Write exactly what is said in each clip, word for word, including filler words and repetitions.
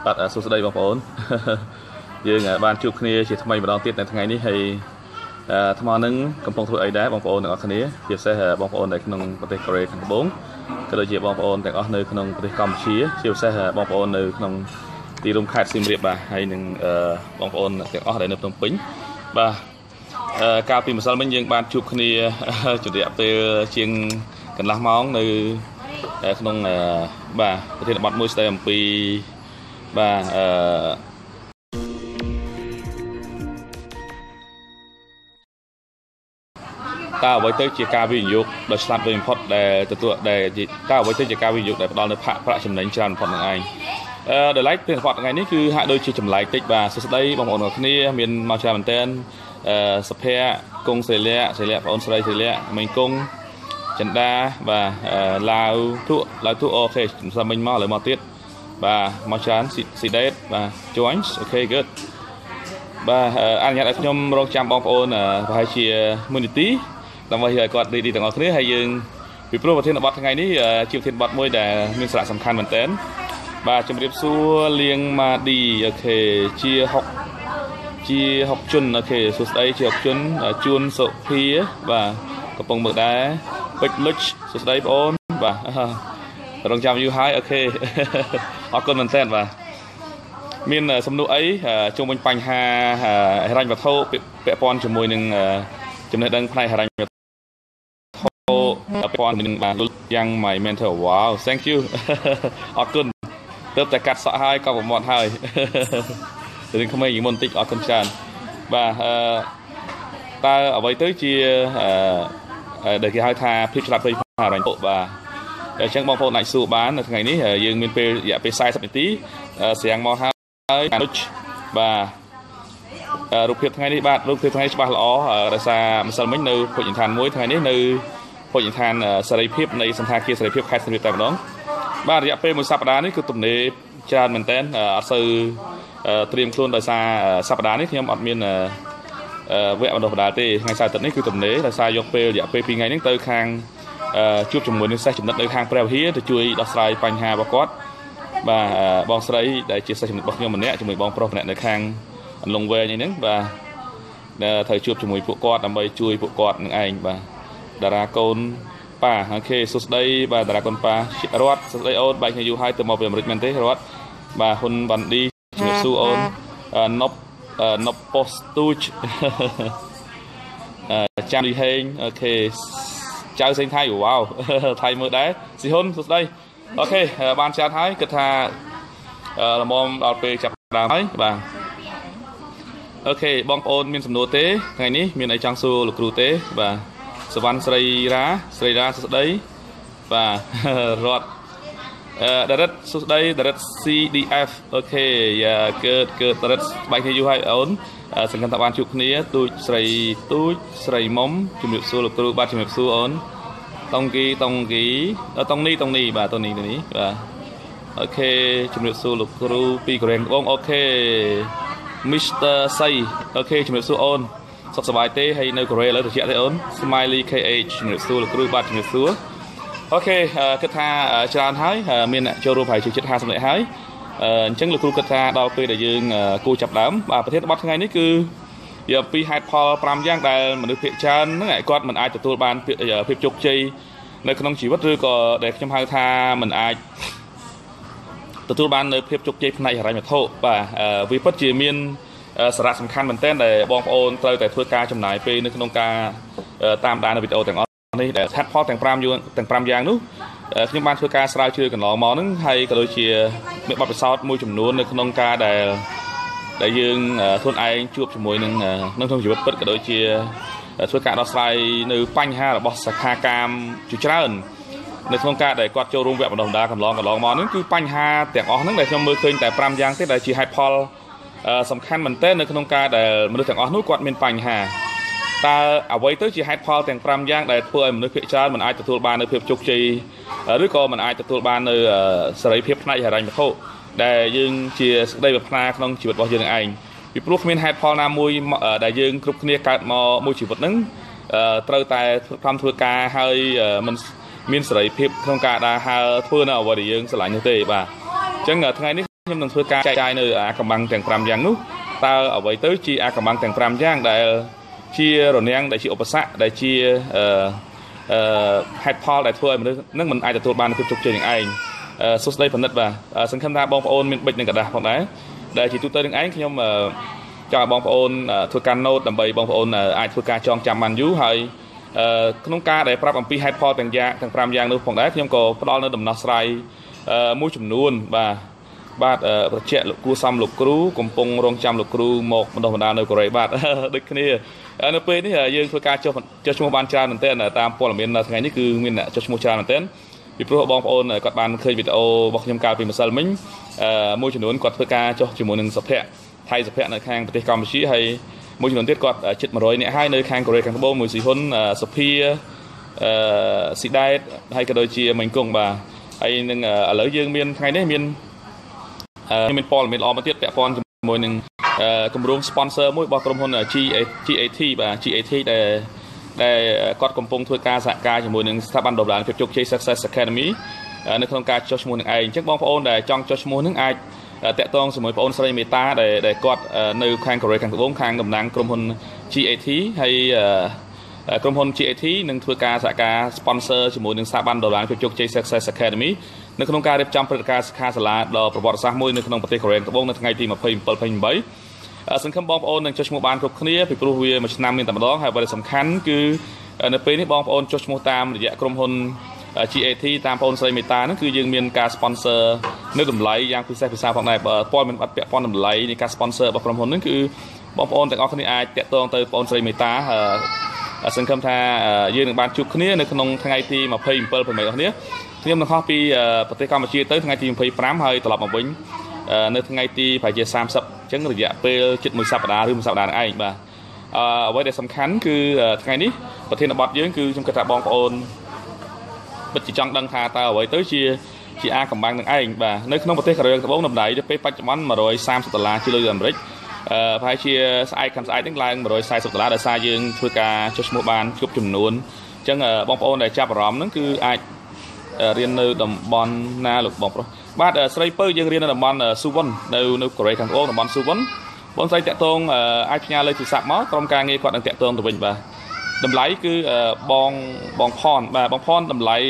បាទសួស្តីបងប្អូនយើងបានជួបគ្នាជាថ្មីម្ដងទៀតនៅថ្ងៃនេះហើយថ្មនឹងកំពុងធ្វើអីដែរបងប្អូនទាំងអស់គ្នាជាពិសេសបងប្អូននៅក្នុងប្រទេសកូរ៉េខាងត្បូងក៏ដូចជាបងប្អូនទាំងអស់នៅក្នុងប្រទេសកម្ពុជាជាពិសេសបងប្អូននៅក្នុងទីរួមខេត្តសៀមរាបបាទហើយនឹងបងប្អូនទាំងអស់ដែលនៅភ្នំពេញបាទកាលពីម្សិលមិញយើងបានជួបគ្នាជារយៈពេលជាងកន្លះម៉ោងនៅក្នុងបាទប្រធានបទមួយស្ដីអំពីបាទអឺតើអ្វីទៅជាការវិនិយោគដ៏ឆ្លាតវៃបំផុតដែលទទួលដែលតើអ្វីទៅជាការវិនិយោគដែលផ្ដល់នូវប្រាក់ចំណេញច្រើនបំផុតនឹងឯងអឺដែលឡែកពេលថ្ងៃនេះគឺហាក់ដូចជាចម្លែកតិចបាទសួស្ដីបងប្អូនទាំងគ្នាមានមកច្រើនមែនទែនអឺសុភ័ក្រគង់សិលៈសិលៈបងអូនស្រីសិលៈមិញគង់ចិន្តាបាទឡាវធុឡាវធុអូខេមិនស្មិញមកឥឡូវមកទៀតបាទមកច្រើនស៊ីដេតបាទ join អូខេ good បាទអនុញ្ញាតឲ្យខ្ញុំរងចាំបងប្អូនប្រហែលជាមួយនាទីដើម្បីឲ្យគាត់រីករាយទាំងអស់គ្នាហើយយើងពីព្រោះប្រធានបទថ្ងៃនេះជាប្រធានបទមួយដែលមានសារៈសំខាន់មែនទែនបាទជម្រាបសួរលៀងម៉ាឌីអូខេជាហុកជាហុកជុនអូខេសួស្ដីជាហុកជុនជួនសុភាបាទកំពុងមើលដែរពេជ្រលុចសួស្ដីបងអូនបាទរងចាំយូរហើយអូខេអរគុណមែនទែនបាទមានសំណួរអីជុំវិញបញ្ហាហិរញ្ញវត្ថុពាក់ព័ន្ធជាមួយនឹងចំណេះដឹងផ្នែកហិរញ្ញវត្ថុពាក់ព័ន្ធនឹងបាទយ៉ាង my mentor wow thank you អរគុណទើបតែកាត់សក់ហើយក៏ប្រមាត់ហើយរឿងក្មេងមុនបន្តិចអរគុណច្រើនបាទតើអ្វីទៅជាដែលគេហៅថាភាពឆ្លាតវៃផ្នែកហិរញ្ញវត្ថុបាទអញ្ចឹងបងប្អូនអាចសួរបាននៅថ្ងៃនេះយើងមានពេលរយៈពេលสี่สิบនាទីស្រាំងមកហើយបាទរូបភាពថ្ងៃនេះបាទរូបភាពថ្ងៃច្បាស់ល្អដោយសារម្សិលមិញនៅភោជនីយដ្ឋានមួយថ្ងៃនេះនៅភោជនីយដ្ឋានសេរីភាពនៃសន្តាគារសេរីភាពខេត្តសៀមរាបតែម្ដងបាទរយៈពេលមួយសប្តាហ៍នេះគឺទំនេរច្រើនមែនតើអត់សូវត្រៀមខ្លួនដោយសារសប្តាហ៍នេះខ្ញុំអត់មានវគ្គបណ្ដុះបណ្ដាលទេថ្ងៃសៅរ៍ទឹកនេះគឺទំនេរដោយសារយកពេលរយៈពេលពីរថ្ងៃនេះទៅខាងជួបជាមួយនឹងសិស្សចំណិតនៅខាងព្រះវិហារទៅជួយដោះស្រាយបញ្ហារបស់គាត់បាទបងស្រីដែលជាសិស្សចំណិតរបស់ខ្ញុំម្នាក់ជាមួយបងប្រុសម្នាក់នៅខាងអន្លង់វែងនេះហ្នឹងបាទដែលត្រូវជួបជាមួយពួកគាត់ដើម្បីជួយពួកគាត់នឹងឯងបាទតារាកូនប៉ាអូខេសួស្ដីបាទតារាកូនប៉ារតសួស្ដីអូនបែកគ្នាយូរហើយទៅមកពីអាមេរិកមែនទេរតបាទហ៊ុនវ៉ាន់ឌីជំរាបសួរអូនណប់ណប់ប៉ូស្ទូចចាំលីហេងអូខេចៅសេងថៃវ៉ាវថៃមើលដែរស៊ីហ៊ុនសួស្ដីអូខេបានចាត់ហើយគិតថាល្មមដល់ពេលចាប់ដើមហើយបាទអូខេបងប្អូនមានសំណួរទេថ្ងៃនេះមានអីចង់សួរលោកគ្រូទេបាទសវណ្ណស្រីរ៉ាស្រីរ៉ាសួស្ដីបាទរត់អឺដរិតសួស្ដីដរិត ซี ឌី អេហ្វ អូខេយ៉ាកើតកើតដរិតបែកគ្នាយូរហើយអូនសង្ឃឹមថាបានជួបគ្នាទូចស្រីទូចស្រីមុំជំរាបសួរលោកគ្រូបាទជំរាបសួរអូនតុងគីតុងគីតុងនេះតុងនេះបាទតុងនេះនេះបាទអូខេជំរាបសួរលោកគ្រូពីកូរ៉េបងអូខេ Mister សៃអូខេជំរាបសួរអូនសុខសប្បាយទេហើយនៅកូរ៉េឥឡូវត្រជាក់ទេអូន Smiley เค เอช ជំរាបសួរលោកគ្រូបាទជំរាបសួរអូខេគិតថាច្រើនហើយមានអ្នកចូលរួមប្រហែលជាជិតห้าสิบនាក់ហើយអញ្ចឹងលោកគ្រូគិតថាដល់ពេលដែលយើងគូចាប់ដើមបាទប្រធានបទថ្ងៃនេះគឺយកពីហេតុផលfiveយ៉ាងដែលមនុស្សភាគច្រើនហ្នឹងគាត់មិនអាចទទួលបានភាពជោគជ័យនៅក្នុងជីវិតឬក៏ដែលខ្ញុំហៅថាមិនអាចទទួលបាននៅភាពជោគជ័យផ្នែកហិរញ្ញវត្ថុបាទវាពិតជាមានសារៈសំខាន់មែនទែនដែលបងប្អូនត្រូវតែធ្វើការចំណាយពេលនៅក្នុងការតាមដានវីដេអូទាំងអស់នេះដែលហេតុផលទាំងfiveយ៉ាងទាំងfiveយ៉ាងនោះខ្ញុំបានធ្វើការស្រាវជ្រាវកន្លងមកហ្នឹងហើយក៏ដូចជាមានបទពិសោធន៍មួយចំនួននៅក្នុងការដែលដែលយើងខ្លួនឯងជួបជាមួយនឹងក្នុងជីវិតពិតក៏ដូចជាធ្វើការដោះស្រាយនៅបញ្ហារបស់សិក្ខាកាមជាច្រើននៅក្នុងការដែលគាត់ចូលរួមវគ្គបណ្ដុះបណ្ដាលកន្លងកន្លងមកហ្នឹងគឺបញ្ហាទាំងអស់ហ្នឹងដែលខ្ញុំមើលឃើញតែfiveយ៉ាងទេដែលជាហេតុផលសំខាន់មែនទែននៅក្នុងការដែលមនុស្សទាំងអស់នោះគាត់មានបញ្ហាតើអ្វីទៅជាហេតុផលទាំងfiveយ៉ាងដែលធ្វើឲ្យមនុស្សភាគច្រើនមិនអាចទទួលបាននៅភាពជោគជ័យឬក៏មិនអាចទទួលបាននៅសេរីភាពផ្នែកហិរញ្ញវត្ថុដែលយើងជាសេចក្តីប្រាថ្នាក្នុងជីវិតរបស់យើងឯងពីព្រោះគ្មានហេតុផលណាមួយដែលយើងគ្រប់គ្នាកើតមកមួយជីវិតហ្នឹងត្រូវតែខំធ្វើការហើយមិនមានសេរីភាពក្នុងការដើរហើរធ្វើនៅអ្វីដែលយើងស្រឡាញ់នោះទេបាទអញ្ចឹងថ្ងៃនេះខ្ញុំនឹងធ្វើការចែកចាយនៅអាកំបាំងទាំង5យ៉ាងនោះតើអ្វីទៅជាអាកំបាំងទាំង5យ៉ាងដែលជារនាំងដែលជាឧបសគ្គដែលជាអឺអឺហេតុផលដែលធ្វើឲ្យមនុស្សនឹងមិនអាចទទួលបានភាពជោគជ័យនឹងឯងសួស្ដីបណ្ឌិតបាទសង្ឃឹមថាបងប្អូនមានប៊ិចនិងกระดาษផងដែរដែលជាទូទៅនឹងឯងខ្ញុំចង់ឲ្យបងប្អូនធ្វើការ note ដើម្បីបងប្អូនអាចធ្វើការចងចាំបានយូរហើយក្នុងការដែលប្រាប់អំពីហេតុផលទាំងយ៉ាងទាំង5យ៉ាងនោះផងដែរខ្ញុំក៏ផ្ដល់នៅដំណោះស្រាយមួយចំនួនបាទបាទប្រជាលោកគូសំលោកគ្រូកំពុងរងចាំលោកគ្រូមកបណ្ដុះបណ្ដាលនៅកូរ៉េបាទដូចគ្នានៅពេលនេះយើងធ្វើការចុះចុះឈ្មោះបានច្រើនមែនទែនតាមព័ត៌មាននៅថ្ងៃនេះគឺមានអ្នកចុះឈ្មោះច្រើនមែនទែនពីព្រោះបងប្អូនគាត់បានឃើញវីដេអូរបស់ខ្ញុំកាលពីម្សិលមិញមួយចំនួនគាត់ធ្វើការចុះជាមួយនឹងសុភ័ក្រថៃសុភ័ក្រនៅខាងប្រទេសកម្ពុជាហើយមួយចំនួនទៀតគាត់ជិត100នាក់ហើយនៅខាងកូរ៉េខាងត្បូងមួយស៊ីហ៊ុនសុភាអឺស៊ីដែតហើយក៏ដូចជាមិញគង់បាទហើយនឹងឥឡូវយើងមានថ្ងៃនេះមានមានព័ត៌មានល្អមកទៀតពាក់ព័ន្ធជាមួយនឹងគម្រោង sponsor មួយរបស់ក្រុមហ៊ុន G A T បាទ G A T ដែលដែលគាត់កំពុងធ្វើការសហការជាមួយនឹងស្ថាប័នដំណើរភាពជោគជ័យ Success Academy នៅក្នុងការចុះឈ្មោះនឹងឯងអញ្ចឹងបងប្អូនដែលចង់ចុះឈ្មោះនឹងអាចតាក់ទងជាមួយបងប្អូនស្រីមេតាដែលដែលគាត់នៅខាងកូរ៉េខាងត្បូងខាងតំណាងក្រុមហ៊ុន G A T ហើយក្រុមហ៊ុន G A T នឹងធ្វើការសហការ sponsor ជាមួយនឹងស្ថាប័នដំណើរភាពជោគជ័យ Success Academy នៅក្នុងការរៀបចំព្រឹត្តិការណ៍សិក្ខាសាលាដ៏ប្រវត្តិសាស្ត្រមួយនៅក្នុងប្រទេសកូរ៉េត្បូងនៅថ្ងៃទី27 28សង្ឃឹមបងប្អូននឹងចុះឈ្មោះបានគ្រប់គ្នាពីព្រោះវាមួយឆ្នាំមានតែម្ដងហើយអ្វីដែលសំខាន់គឺនៅពេលនេះបងប្អូនចុះឈ្មោះតាមរយៈក្រុមហ៊ុន G A T តាមបងប្អូនស្រីមេតាហ្នឹងគឺយើងមានការ sponsor នៅតម្លៃយ៉ាងពិសេសពិសាផងដែរព័ត៌មានបាត់ពាក់ព័ន្ធតម្លៃនៃការ sponsor របស់ក្រុមហ៊ុនហ្នឹងគឺបងប្អូនទាំងអស់គ្នាអាចតាក់ទងទៅបងប្អូនស្រីមេតាសង្ឃឹមថាយើងនឹងបានជួបគ្នានៅក្នុងថ្ងៃទី27 28របស់នេះខ្ញុំនឹងខុសពីប្រទេសកម្ពុជាទៅថ្ងៃទី25ហើយត្រឡប់មកវិញនៅថ្ងៃទីប្រហែលជា30អញ្ចឹងរយៈពេលជិតមួយសប្តាហ៍ឬមួយសប្តាហ៍ឯងបាទអ្វីដែលសំខាន់គឺថ្ងៃនេះប្រធានបទយើងគឺខ្ញុំគិតថាបងប្អូនពិតជាចង់ដឹងថាតើអ្វីទៅជាជាអាកំបាំងនឹងឯងបាទនៅក្នុងប្រទេសកូរ៉េត្បូងតម្លៃទៅពេលបច្ចុប្បន្ន130ដុល្លារជាលុយអាមេរិកប្រហែលជាស្អែកខាងស្អែកហ្នឹងឡើង140ដុល្លារដោយសារយើងធ្វើការចុះឈ្មោះបានគ្រប់ចំនួនអញ្ចឹងបងប្អូនដែលចាប់អារម្មណ៍ហ្នឹងគឺអាចរៀននៅតំបន់ណាលោកបងប្រុសបាទស្រីពៅយើងរៀននៅតំបន់ស៊ូវុននៅនៅកូរ៉េខាងត្បូងតំបន់ស៊ូវុនបងស្រីតាក់ទងអាចផ្ញើលេខទូរស័ព្ទមកក្រុមការងារគាត់នឹងតាក់ទងទៅវិញបាទតម្លៃគឺបងបងផនបាទបងផនតម្លៃ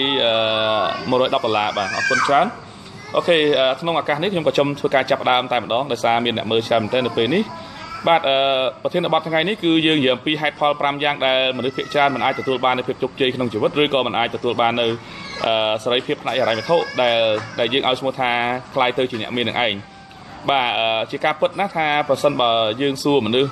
110ដុល្លារបាទអរគុណច្រើនអូខេក្នុងឱកាសនេះខ្ញុំក៏ចង់ធ្វើការចាប់ដើមតែម្ដងដោយសារមានអ្នកមើលច្រើនមែនទែននៅពេលនេះបាទប្រធានបទថ្ងៃនេះគឺយើងនិយាយអំពីហេតុផល5យ៉ាងដែលមនុស្សភាគច្រើនមិនអាចទទួលបាននូវភាពជោគជ័យក្នុងជីវិតឬក៏មិនអាចទទួលបាននៅសេរីភាពផ្នែកហិរញ្ញវត្ថុដែលដែលយើងឲ្យឈ្មោះថាคล้ายទៅជាអ្នកមាននឹងឯងបាទជាការពិតណាស់ថាប្រសិនបើយើងសួរមនុស្ស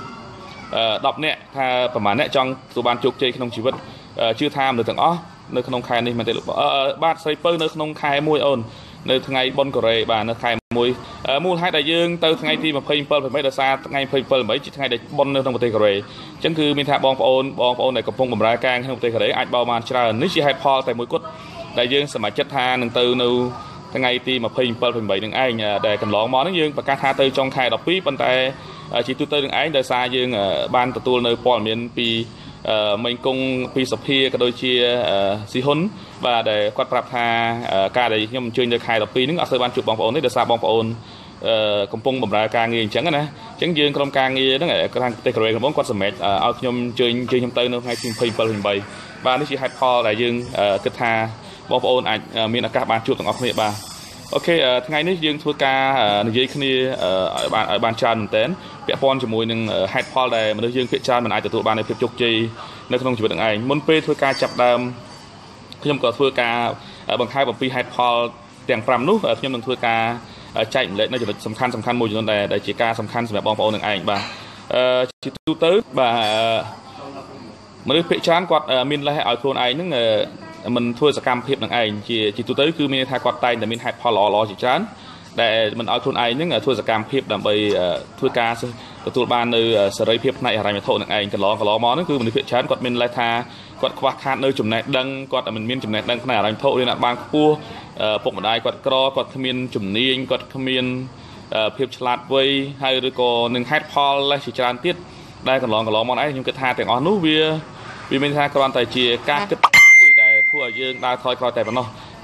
10នាក់ថាប្រហែលអ្នកចង់ទទួលបានជោគជ័យក្នុងជីវិតជឿថាមនុស្សទាំងអស់នៅក្នុងខែនេះមែនទេលោកបាទស្រីពៅនៅក្នុងខែមួយអូននៅថ្ងៃបុណ្យកូរ៉េបាទនៅខែមួយមូលហេតុដែលយើងទៅថ្ងៃទី27 28ដោយសារថ្ងៃ27 28ជាថ្ងៃដែលបុណ្យនៅក្នុងប្រទេសកូរ៉េអញ្ចឹងគឺមានថាបងប្អូនបងប្អូនដែលកំពុងបម្រើការក្នុងប្រទេសកូរ៉េអាចបោបានច្រើននេះជាហេតុផលតែមួយគត់ដែលយើងសមាជិកថានឹងទៅនៅថ្ងៃទី27 28នឹងឯងដែលកន្លងមកហ្នឹងយើងប្រកាសថាទៅចុងខែ12ប៉ុន្តែជាទូទៅនឹងឯងដោយសារយើងបានទទួលនៅព័ត៌មានពីមិញគង់ពីសភាក៏ដូចជាស៊ីហ៊ុនបាទដែលគាត់ប្រាប់ថាការដែលខ្ញុំអញ្ជើញនៅខែ12ហ្នឹងអត់សូវបានជួបបងប្អូនទេដោយសារបងប្អូនកំពុងបម្រើការងារអញ្ចឹងណាអញ្ចឹងយើងក្រុមការងារហ្នឹងខាងប្រទេសកូរ៉េខាងត្បូងគាត់សម្រេចឲ្យខ្ញុំអញ្ជើញអញ្ជើញខ្ញុំទៅនៅថ្ងៃទី27 28បាទនេះជាហេតុផលដែលយើងគិតថាបងប្អូនអាចមានឱកាសបានជួបទាំងអស់គ្នាបាទអូខេថ្ងៃនេះយើងធ្វើការនិយាយគ្នាឲ្យបានឲ្យបានច្រើនមែនតើពាក់ព័ន្ធជាមួយនឹងហេតុផលដែលមនុស្សយើងភាគច្រើនមិនអាចទទួលបាននូវភាពជោគជ័យនៅក្នុងជីវិតនឹងឯងមុនពេលធ្វើការចាប់ដើមខ្ញុំក៏ធ្វើការបង្ហាញអំពីហេតុផលទាំង5នោះខ្ញុំនឹងធ្វើការចែកម្លែកនៅចំណុចសំខាន់សំខាន់មួយចំនួនដែលជាការសំខាន់សម្រាប់បងប្អូននឹងឯងបាទជាទូទៅបាទមនុស្សភាគច្រើនគាត់មានលេសឲ្យខ្លួនឯងហ្នឹងមិនធ្វើសកម្មភាពនឹងឯងជាជាទូទៅគឺមានថាគាត់តែងតែមានហេតុផលល្អៗជាច្រើនដែលមិនឲ្យខ្លួនឯងហ្នឹងធ្វើសកម្មភាពដើម្បីធ្វើការទទួលបាននៅសេរីភាពផ្នែកហិរញ្ញវត្ថុនឹងឯងកន្លងកន្លងមកហ្នឹងគឺមនុស្សភាគច្រើនគាត់មានលេសថាគាត់ខ្វះខាតនៅចំណេះដឹងគាត់មិនមានចំណេះដឹងផ្នែកហិរញ្ញវត្ថុរៀនអត់បានខ្ពស់ពុកម្ដាយគាត់ក្រគាត់គ្មានជំនាញគាត់គ្មានភាពឆ្លាតវៃហើយឬក៏នឹងហេតុផលលេសជាច្រើនទៀតដែលកន្លងកន្លងមកឯងខ្ញុំគិតថាទាំងអស់នោះវាវាមានថាគ្រាន់តែជាការគិតធ្វើឲ្យយើងដើរថយក្រោយតែប៉ុណ្ណោះ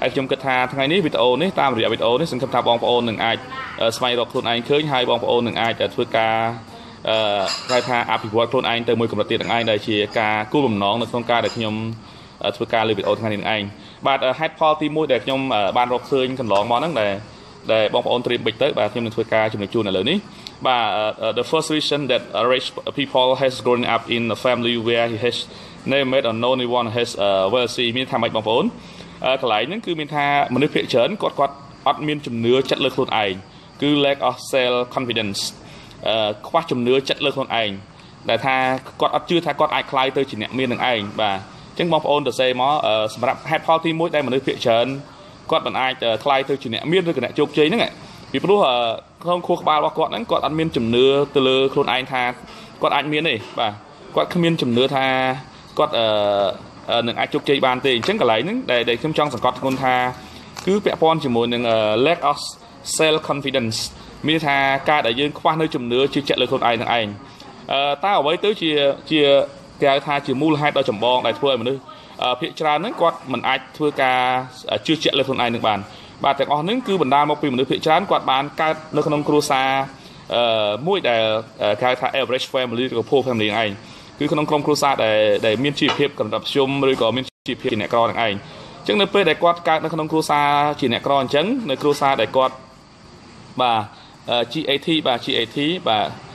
ហើយខ្ញុំគិតថាថ្ងៃនេះវីដេអូនេះតាមរយៈវីដេអូនេះសង្ឃឹមថាបងប្អូននឹងអាចស្វែងរកខ្លួនឯងឃើញហើយបងប្អូននឹងអាចធ្វើការអឺគេថាអភិវឌ្ឍខ្លួនឯងទៅមួយកម្រិតទៀតនឹងឯងដែលជាការគោលបំណងនៅក្នុងការដែលខ្ញុំធ្វើការលើវីដេអូថ្ងៃនេះនឹងឯងបាទហេតុផលទីមួយដែលខ្ញុំបានរកឃើញកន្លងមកហ្នឹងដែលដែលបងប្អូនត្រៀមបិចទៅបាទខ្ញុំនឹងធ្វើការជំនួយជូននៅលើនេះបាទ the first reason that rich people has grown up in a family where he has never met or known anyone has wealthy មានថាម៉េចបងប្អូនកន្លែងហ្នឹងគឺមានថាមនុស្សភាគច្រើនគាត់គាត់អត់មានជំនឿចិត្តលើខ្លួនឯងគឺ lack of self confidence ខ្វះជំនឿចិត្តលើខ្លួនឯងដែលថាគាត់អត់ជឿថាគាត់អាចក្លាយទៅជាអ្នកមាននឹងឯងបាទអញ្ចឹងបងប្អូនទៅសេមកសម្រាប់ហេតុផលទីមួយដែលមនុស្សភាគច្រើនគាត់មិនអាចក្លាយទៅជាអ្នកមានឬក៏អ្នកជោគជ័យហ្នឹងពីព្រោះក្នុងខួរក្បាលរបស់គាត់ហ្នឹងគាត់អត់មានជំនឿទៅលើខ្លួនឯងថាគាត់អាចមានទេបាទគាត់គ្មានជំនឿថាគាត់នឹងអាចជោគជ័យបានទេអញ្ចឹងកន្លែងហ្នឹងដែលខ្ញុំចង់សង្កត់ធ្ងន់ថាគឺពាក់ព័ន្ធជាមួយនឹង lack of self confidence មានថាការដែលយើងខ្វះនៅជំនឿជឿជាក់លើខ្លួនឯងនឹងឯងតើអ្វីទៅជាជាគេហៅថាជាមូលហេតុដ៏ចម្បងដែលធ្វើឲ្យមនុស្សភាគច្រើនហ្នឹងគាត់មិនអាចធ្វើការជឿជាក់លើខ្លួនឯងនឹងបានបាទទាំងអស់ហ្នឹងគឺបណ្ដាលមកពីមនុស្សភាគច្រើនគាត់បានកើតនៅក្នុងគ្រួសារមួយដែលគេហៅថា average family ឬក៏ poor family នឹងឯងគឺក្នុងក្រុមគ្រួសារដែលដែលមានជីវភាពកម្រិតមធ្យមឬក៏មានជីវភាពជាអ្នកក្រនឹងឯងអញ្ចឹងនៅពេលដែលគាត់កើតនៅក្នុងគ្រួសារជាអ្នកក្រអញ្ចឹងនៅគ្រួសារដែលគាត់បាទ G A T បាទ G A T បាទ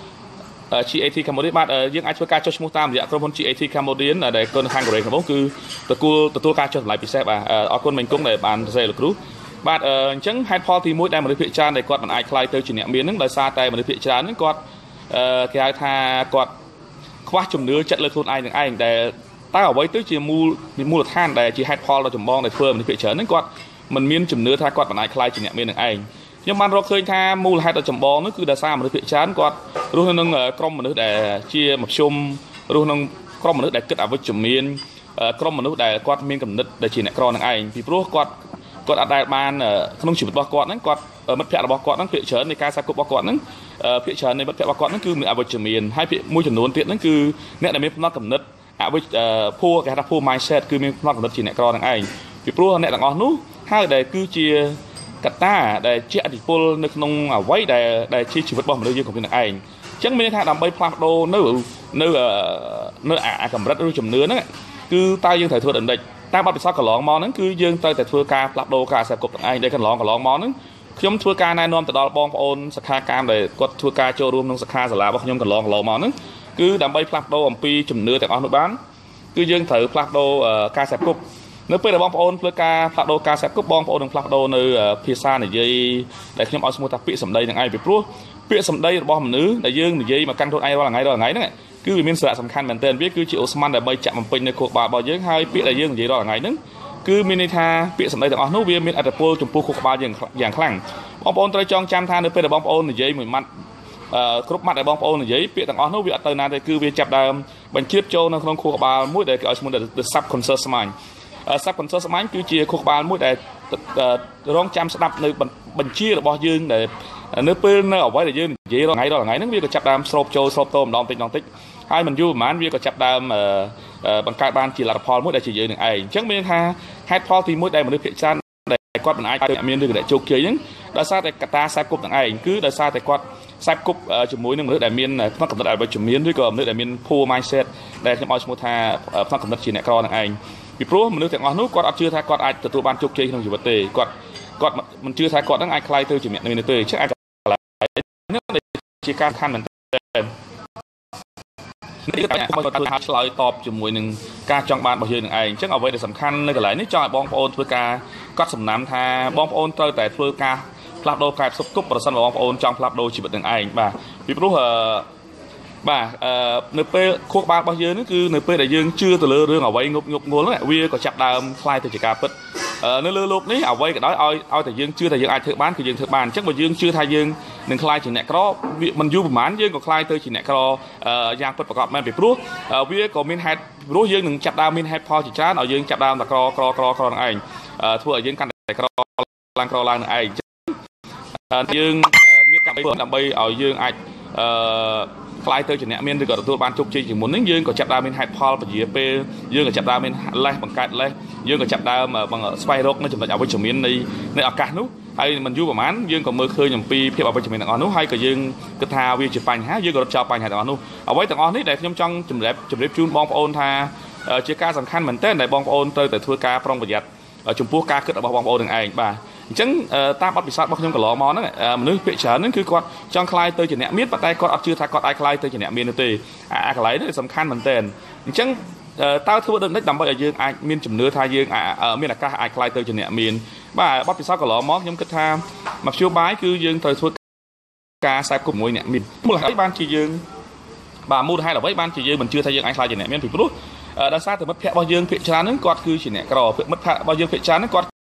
G A T Cambodia បាទយើងអាចធ្វើការចុះឈ្មោះតាមរយៈក្រុមហ៊ុន G A T Cambodia ដែលគាត់នៅខាងកូរ៉េខាងត្បូងគឺទទួលទទួលការចុះតម្លៃពិសេសបាទអរគុណមេញគង់ដែលបានសរសេរលោកគ្រូបាទអញ្ចឹងហេតុផលទីមួយដែលមនុស្សភាគច្រើនដែលគាត់មិនអាចក្លាយទៅជាអ្នកមានហ្នឹងដោយសារតែមនុស្សភាគច្រើនហ្នឹងគាត់គេហៅថាគាត់ខ្វះជំនឿចិត្តលើខ្លួនឯងនឹងឯងដែលតើអ្វីទៅជាមូលមូលដ្ឋានដែលជាហេតុផលដ៏ចម្បងដែលធ្វើមនុស្សភាគច្រើនហ្នឹងគាត់មិនមានជំនឿថាគាត់មិនអាចក្លាយជាអ្នកមាននឹងឯងខ្ញុំបានរកឃើញថាមូលហេតុដ៏ចម្បងនោះគឺដោយសារមនុស្សភាគច្រើនគាត់រស់នៅក្នុងក្រុមមនុស្សដែលជាមធ្យមរស់ក្នុងក្រុមមនុស្សដែលគិតអវិជ្ជមានក្រុមមនុស្សដែលគាត់មានគំនិតដែលជាអ្នកក្រនឹងឯងពីព្រោះគាត់គាត់អត់ដែលបានក្នុងជីវិតរបស់គាត់ហ្នឹងគាត់មិត្តភ័ក្តិរបស់គាត់ហ្នឹងភាគច្រើននៃការសាប់គប់របស់គាត់ហ្នឹងភាគច្រើននៃមិត្តភ័ក្តិរបស់គាត់ហ្នឹងគឺមានអវិជ្ជមានហើយមួយចំនួនទៀតហ្នឹងគឺអ្នកដែលមានផ្នត់គំនិតអវិជ្ជភួរគេហៅថាភួរ mindset គឺមានផ្នត់គំនិតជាអ្នកក្រនឹងឯងពីព្រោះអ្នកទាំងអស់នោះហើយដែលគឺជាកត្តាដែលជាឥទ្ធិពលនៅក្នុងអ្វីដែលដែលជាជីវិតរបស់មនុស្សយើងគ្រប់គ្នានឹងឯងអញ្ចឹងមានថាដើម្បីផ្លាស់ប្ដូរនៅនៅនៅអាកម្រិតឬជំនឿហ្នឹងគឺតើយើងត្រូវធ្វើដំណេចតាមបទពិសោធន៍កន្លងមកហ្នឹងគឺយើងត្រូវតែធ្វើការផ្លាស់ប្ដូរការអាស្រ័យគ្រប់ទាំងឯងដែលកន្លងកន្លងមកហ្នឹងខ្ញុំធ្វើការណែនាំទៅដល់បងប្អូនសិក្ខាកាមដែលគាត់ធ្វើការចូលរួមក្នុងសិក្ខាសាលារបស់ខ្ញុំកន្លងកន្លងមកហ្នឹងគឺដើម្បីផ្លាស់ប្ដូរអំពីជំនឿទាំងអស់នោះបានគឺយើងត្រូវផ្លាស់ប្ដូរការសាប់គប់នៅពេលដែលបងប្អូនធ្វើការផ្លាស់ប្ដូរការសាប់គប់បងប្អូននឹងផ្លាស់ប្ដូរនៅភាសានិយាយដែលខ្ញុំឲ្យឈ្មោះថាពាក្យសម្ដីនឹងឯងពីព្រោះពាក្យសម្ដីរបស់មនុស្សដែលយើងនិយាយមកកាន់ខ្លួនឯងរាល់ថ្ងៃរាល់ថ្ងៃហ្នឹងគឺវាមានសារៈសំខាន់មែនទែនវាគឺជាអូស្មန်ដើម្បីចាក់បំពេញនៅខួរក្បាលរបស់យើងហើយពាក្យដែលយើងនិយាយរាល់ថ្ងៃហ្នឹងគឺមានន័យថាពាក្យសម្ដីទាំងអស់នោះវាមានឥទ្ធិពលចំពោះខួរក្បាលយើងយ៉ាងខ្លាំងបងប្អូនត្រូវចងចាំថានៅពេលដែលបងប្អូននិយាយមួយម៉ាត់គ្រប់ម៉ាត់ដែលបងប្អូននិយាយពាក្យទាំងអស់នោះវាអត់ទៅណាទេគឺវាចាប់ដើមបញ្ជ្រាបចូលនៅក្នុងខួរក្បាលមួយដែលគេឲ្យឈ្មោះថា the subconscious mind subconscious mind គឺជាខួរក្បាលមួយដែលរងចាំស្ដាប់នៅបញ្ជារបស់យើងដែលនៅពេលនៅអ្វីដែលយើងនិយាយរាល់ថ្ងៃរាល់ថ្ងៃហ្នឹងវាក៏ចាប់ដើមស្រូបចូលស្រូបតម្ដងតិចម្ដងតិចហើយមិនយូរប្រហែលវាក៏ចាប់ដើមបង្កើតបានជាលទ្ធផលមួយដែលជាយើងនឹងឯងអញ្ចឹងមានថាហេតុផលទីមួយដែលមនុស្សភាគច្រើនដែលគាត់មិនអាចទៅមានឬក៏ជោគជ័យហ្នឹងដោយសារតែកត្តាខ្សែគប់នឹងឯងគឺដោយសារតែគាត់ខ្សែគប់ជាមួយនឹងមនុស្សដែលមានផ្នត់កំណត់អវិជ្ជមានឬក៏មនុស្សដែលមាន poor mindset ដែលខ្ញុំឲ្យឈ្មោះថាផ្នត់កំណត់ជាអ្នកក្រនឹងឯងពីព្រោះមនុស្សទាំងអស់នោះគាត់អត់ជឿថាគាត់អាចទទួលបានជោគជ័យក្នុងជីវិតទេគាត់គាត់មិនជឿថាគាត់នឹងអាចក្លាយទៅជាអ្នកមានទេអញ្ចឹងអាចជាការខានមែនទែននេះគឺការគាត់ធ្វើឆ្លើយតបជាមួយនឹងការចង់បានរបស់យើងនឹងឯងអញ្ចឹងអ្វីដែលសំខាន់នៅកន្លែងនេះចង់ឲ្យបងប្អូនធ្វើការកត់សំណើមថាបងប្អូនត្រូវតែធ្វើការផ្លាស់ប្ដូរការផ្សព្វផ្គុំប្រសិនបើបងប្អូនចង់ផ្លាស់ប្ដូរជីវិតនឹងឯងបាទពីព្រោះបាទនៅពេលខួរក្បាលរបស់យើងនេះគឺនៅពេលដែលយើងជឿទៅលើរឿងអ្វីងប់ងប់ងល់ហ្នឹងវាក៏ចាប់ដើមខ្លាយទៅជាការពិតនៅលើโลกនេះអ្វីក៏ដោយឲ្យឲ្យតែយើងជឿថាយើងអាចធ្វើបានគឺយើងធ្វើបានអញ្ចឹងបើយើងជឿថាយើងនឹងខ្លាយជាអ្នកក្រមិនយូរប្រហែលយើងក៏ខ្លាយទៅជាអ្នកក្រយ៉ាងពិតប្រាកដមែនពីព្រោះវាក៏មានហេតុព្រោះយើងនឹងចាប់ដើមមានហេតុផលជាច្រើនឲ្យយើងចាប់ដើមតែក្រក្រក្រក្រនឹងឯងធ្វើឲ្យយើងកាន់តែក្រឡើងក្រឡើងនឹងឯងយើងមានកម្មវិធីដើម្បីឲ្យយើងអាចខ្លាយទៅជាអ្នកមានឬក៏ទទួលបានជោគជ័យជាងមុនហ្នឹងយើងក៏ចាប់ដើមមានហេតុផលពជាពេលយើងក៏ចាប់ដើមមានលេសបង្កើតលេសយើងក៏ចាប់ដើមស្វែងរកនៅចំណុចអវិជ្ជមាននៃនៃឱកាសនោះហើយមិនយូរប្រហែលយើងក៏មើលឃើញអំពីភាពអវិជ្ជមានទាំងអស់នោះហើយក៏យើងគិតថាវាជាបញ្ហាយើងក៏រត់ចោលបញ្ហាទាំងអស់នោះអ្វីទាំងអស់នេះដែលខ្ញុំចង់ជម្រាបជម្រាបជូនបងប្អូនថាជាការសំខាន់មែនទែនដែលបងប្អូនត្រូវតែធ្វើការប្រុងប្រយ័ត្នចំពោះការគិតរបស់បងប្អូននឹងឯងបាទអញ្ចឹងតាមបទពិសោធន៍របស់ខ្ញុំកន្លងមកហ្នឹងមនុស្សភាគច្រើនហ្នឹងគឺគាត់ចង់ខ្លាយទៅជាអ្នកមានប៉ុន្តែគាត់អត់ជឿថាគាត់អាចខ្លាយទៅជាអ្នកមាននោះទេអាកន្លែងនេះសំខាន់មែនទែនអញ្ចឹងតើធ្វើដូច្នេះដើម្បីឲ្យយើងអាចមានជំនឿថាយើងមានឱកាសអាចខ្លាយទៅជាអ្នកមានបាទបទពិសោធន៍កន្លងមកខ្ញុំគិតថាមធ្យោបាយគឺយើងត្រូវធ្វើការខ្សែគប់ជាមួយអ្នកមានមូលហេតុអីបានជាយើងបាទមូលហេតុអ្វីបានជាយើងមិនជឿថាយើងអាចខ្លាយជាអ្នកមានពីព្រោះដោយសារតែមិត្តភក្តិរបស់យើងភាគច្រើនហ្នឹងគាត់គឺជាអ្នកក្រមិត្តភក្តិរបស់យើងភាគច្រើនហ្នឹងគាត់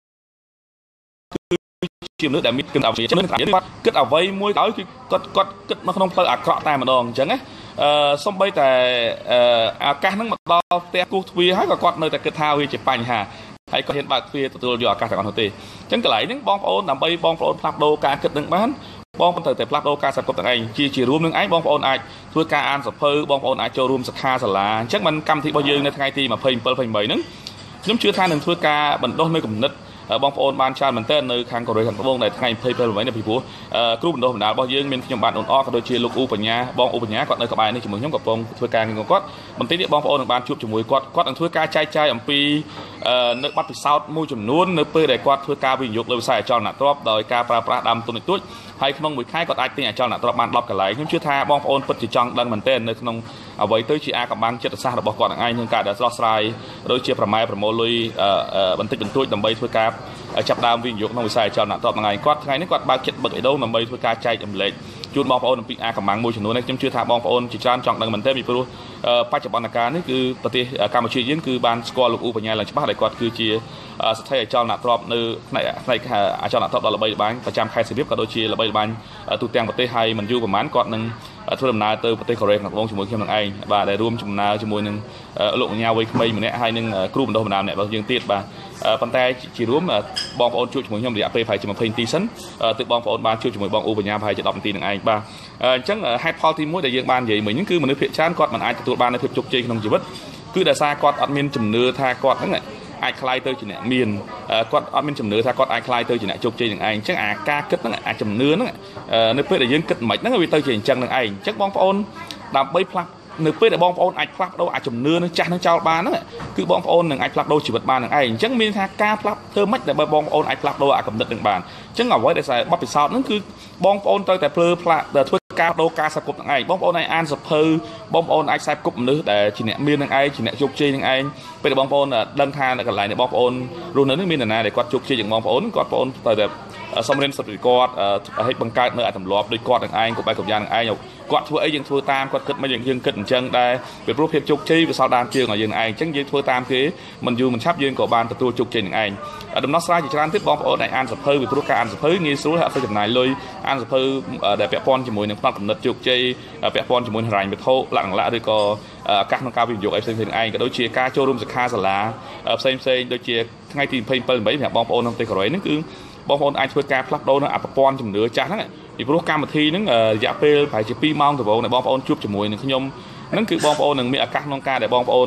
គឺជាមនុស្សដែលមានគំនិតអវិជ្ជមានគាត់គិតអ្វីមួយទៅគឺគាត់គាត់គិតនៅក្នុងផ្លូវអាក្រក់តែម្ដងអញ្ចឹងណាអឺសំបីតែឱកាសហ្នឹងមកដល់ផ្ទះគូសទ្វារហើយក៏គាត់នៅតែគិតថាវាជាបញ្ហាហើយគាត់ហ៊ានបើកទ្វារទទួលយកឱកាសទាំងអស់នោះទេអញ្ចឹងកន្លែងហ្នឹងបងប្អូនដើម្បីបងប្អូនផ្លាស់ប្ដូរការគិតនឹងបានបងប្អូនត្រូវតែផ្លាស់ប្ដូរការសង្កត់ទាំងឯងជាជារួមនឹងឯងបងប្អូនអាចធ្វើការអានសភៅបងប្អូនអាចចូលរួមសិក្ខាសាលាអញ្ចឹងមិនកម្មវិធីរបស់យើងនៅថ្ងៃទីยี่สิบเจ็ด ยี่สิบแปด ហ្នឹងខ្ញុំជឿថានឹងធ្វើការបណ្ដុះនៅគំនិតបងប្អូនបានច្រើនមែនទែននៅខាងកូរ៉េខាងត្បូងដែលថ្ងៃยี่สิบเจ็ด នេះពីព្រោះគ្រូបណ្ដុះបណ្ដាលរបស់យើងមានខ្ញុំបាទអូនអក៏ដូចជាលោកអ៊ូបញ្ញាបងអ៊ូបញ្ញាគាត់នៅក្បែរនេះជាមួយខ្ញុំកំពុងធ្វើការងារគាត់បន្តិចនេះបងប្អូននឹងបានជួបជាមួយគាត់គាត់នឹងធ្វើការចែកចាយអំពីនៅបទពិសោធន៍មួយចំនួននៅពេលដែលគាត់ធ្វើការវិនិយោគលើវិស័យអចលនទ្រព្យដោយការប្រើប្រាស់ដើមទុនតិចហើយក្នុងមួយខែគាត់អាចទិញអចលនទ្រព្យបានដប់កន្លែងខ្ញុំជឿថាបងប្អូនពិតជាចង់ដឹងមែនទែននៅក្នុងអ្វីទៅជាអាកំបាំងចិត្តសាស្ត្ររបស់គាត់នឹងឯងក្នុងការដែលស្រស់ស្រាយដូចជាប្រម៉ែប្រមូលលុយបន្តិចបន្តួចដើម្បីធ្វើការចាប់ដើមវិនិយោគក្នុងវិស័យអចលនទ្រព្យថ្ងៃគាត់ថ្ងៃនេះគាត់បើកចិត្តបឹកអីដូងដើម្បីធ្វើការចែករំលែកជូនបងប្អូនអំពីអាកំបាំងមួយចំនួននេះខ្ញុំជឿថាបងប្អូនជាច្រើនចង់ដឹងមែនទែនពីព្រោះបច្ចុប្បន្នកាលនេះគឺប្រទេសកម្ពុជាយើងគឺបានស្គាល់លោកអ៊ូបញ្ញាឡើងច្បាស់ដែលគាត់គឺជាស្ថិរអចលនទ្រព្យនៅផ្នែកផ្នែកអចលនទ្រព្យដ៏ល្បីល្បាញប្រចាំខេត្តសៀមរាបក៏ដូចជាល្បីល្បាញទូទាំងប្រទេសហើយមិនយូរប្រហែលគាត់នឹងធ្វើដំណើរទៅប្រទេសកូរ៉េខាងត្បូងជាមួយខ្ញុំនឹងឯងបាទដែលរួមដំណើរជាមួយនឹងលោកកញ្ញាវ័យក្មេងម្នាក់ហើយនឹងគ្រូបណ្ដុះបណ្ដាលម្នាក់របស់យើងទៀតបាទប៉ុន្តែជារួមបងប្អូនជួបជាមួយខ្ញុំរយៈពេលប្រហែលជាยี่สิบនាទីសិនទើបបងប្អូនបានជួបជាមួយបងអ៊ូបញ្ញាប្រហែលជាtenនាទីនឹងឯងបាទអញ្ចឹងហេតុផលទីមួយដែលយើងបាននិយាយមិញហ្នឹងគឺមនុស្សភាគច្រើនគាត់មិនអាចទទួលបាននូវភាពជោគជ័យក្នុងជីវិតគឺដោយសារគាត់អត់មានជំនឿថាគាត់ហ្នឹងអាចខ្លាយទៅជាអ្នកមានគាត់អត់មានជំនឿថាគាត់អាចខ្លាយទៅជាអ្នកជោគជ័យនឹងឯងអញ្ចឹងអាការគិតហ្នឹងអាជំនឿហ្នឹងនៅពេលដែលយើងគិតមិនហ្នឹងវាទៅជាអញ្ចឹងនឹងឯងអញ្ចឹងបងប្អូនដើម្បីផ្លាស់នៅពេលដែលបងប្អូនអាចផ្លាស់ប្ដូរអាជំនឿនឹងចាស់នឹងចោលបានហ្នឹងគឺបងប្អូននឹងអាចផ្លាស់ប្ដូរជីវិតបាននឹងឯងអញ្ចឹងមានថាការផ្លាស់ធ្វើម៉េចដើម្បីបងប្អូនអាចផ្លាស់ប្ដូរអាកំណត់នឹងបានអញ្ចឹងអ្វីដែលបទពិសោធន៍ហ្នឹងគឺបងប្អូនត្រូវតែភ្លើផ្លាស់ធ្វើការដូរការសັບគប់នឹងឯងបងប្អូនអាចអានសភៅបងប្អូនអាចខ្សែគប់មនុស្សដែលជាអ្នកមាននឹងឯងជាអ្នកជោគជ័យនឹងឯងពេលដែលបងប្អូនដឹងថានៅកន្លែងនេះបងប្អូនរស់នៅនេះមាននរណាដែលគាត់ជោគជ័យជាងបងប្អូនគាត់បងប្អូនត្រូវតែសំរៀនសិទ្ធិគាត់ឲ្យបង្កើតនៅអាទម្លាប់ដូចគាត់នឹងឯងក៏បែបកម្យ៉ាងនឹងឯងគាត់ធ្វើអីយើងធ្វើតាមគាត់គិតមិនយើងយើងគិតអញ្ចឹងដែរពីព្រោះភាពជោគជ័យវាសល់ដានជើងឲ្យយើងឯងអញ្ចឹងយើងធ្វើតាមគេមិនយូរមិនឆាប់យើងក៏បានទទួលជោគជ័យនឹងឯងដំណោះស្រាយជាច្រើនទៀតបងប្អូនអាចអានសភៅពីព្រោះការអានសភៅងាយស្រួលហើយអត់ទៅចំណាយលុយអានសភៅដែលពាក់ព័ន្ធជាមួយនឹងផ្នត់កំណត់ជោគជ័យពាក់ព័ន្ធជាមួយហិរញ្ញវត្ថុលក្ខណៈឬក៏ឱកាសក្នុងការវិនិយោគអីផ្សេងៗនឹងឯងក៏ដូចជាការចូលរួមសិក្ខាសាលាផ្សេងផ្សេងដូចជាថ្ងៃទីยี่สิบเจ็ด ยี่สิบแปดសម្រាប់បងប្អូននៅប្រទេសកូរ៉េហ្នឹងគឺបងប្អូនអាចធ្វើការផ្លាស់ប្ដូរនៅអត្តព័ន្ធជំនឿចាស់ហ្នឹងពីព្រោះកម្មវិធីហ្នឹងរយៈពេលប្រហែលជាtwoម៉ោងដំបូងដែលបងប្អូនជួបជាមួយនឹងខ្ញុំហ្នឹងគឺបងប្អូននឹងមានឱកាសក្នុងការដែលបងប្អូន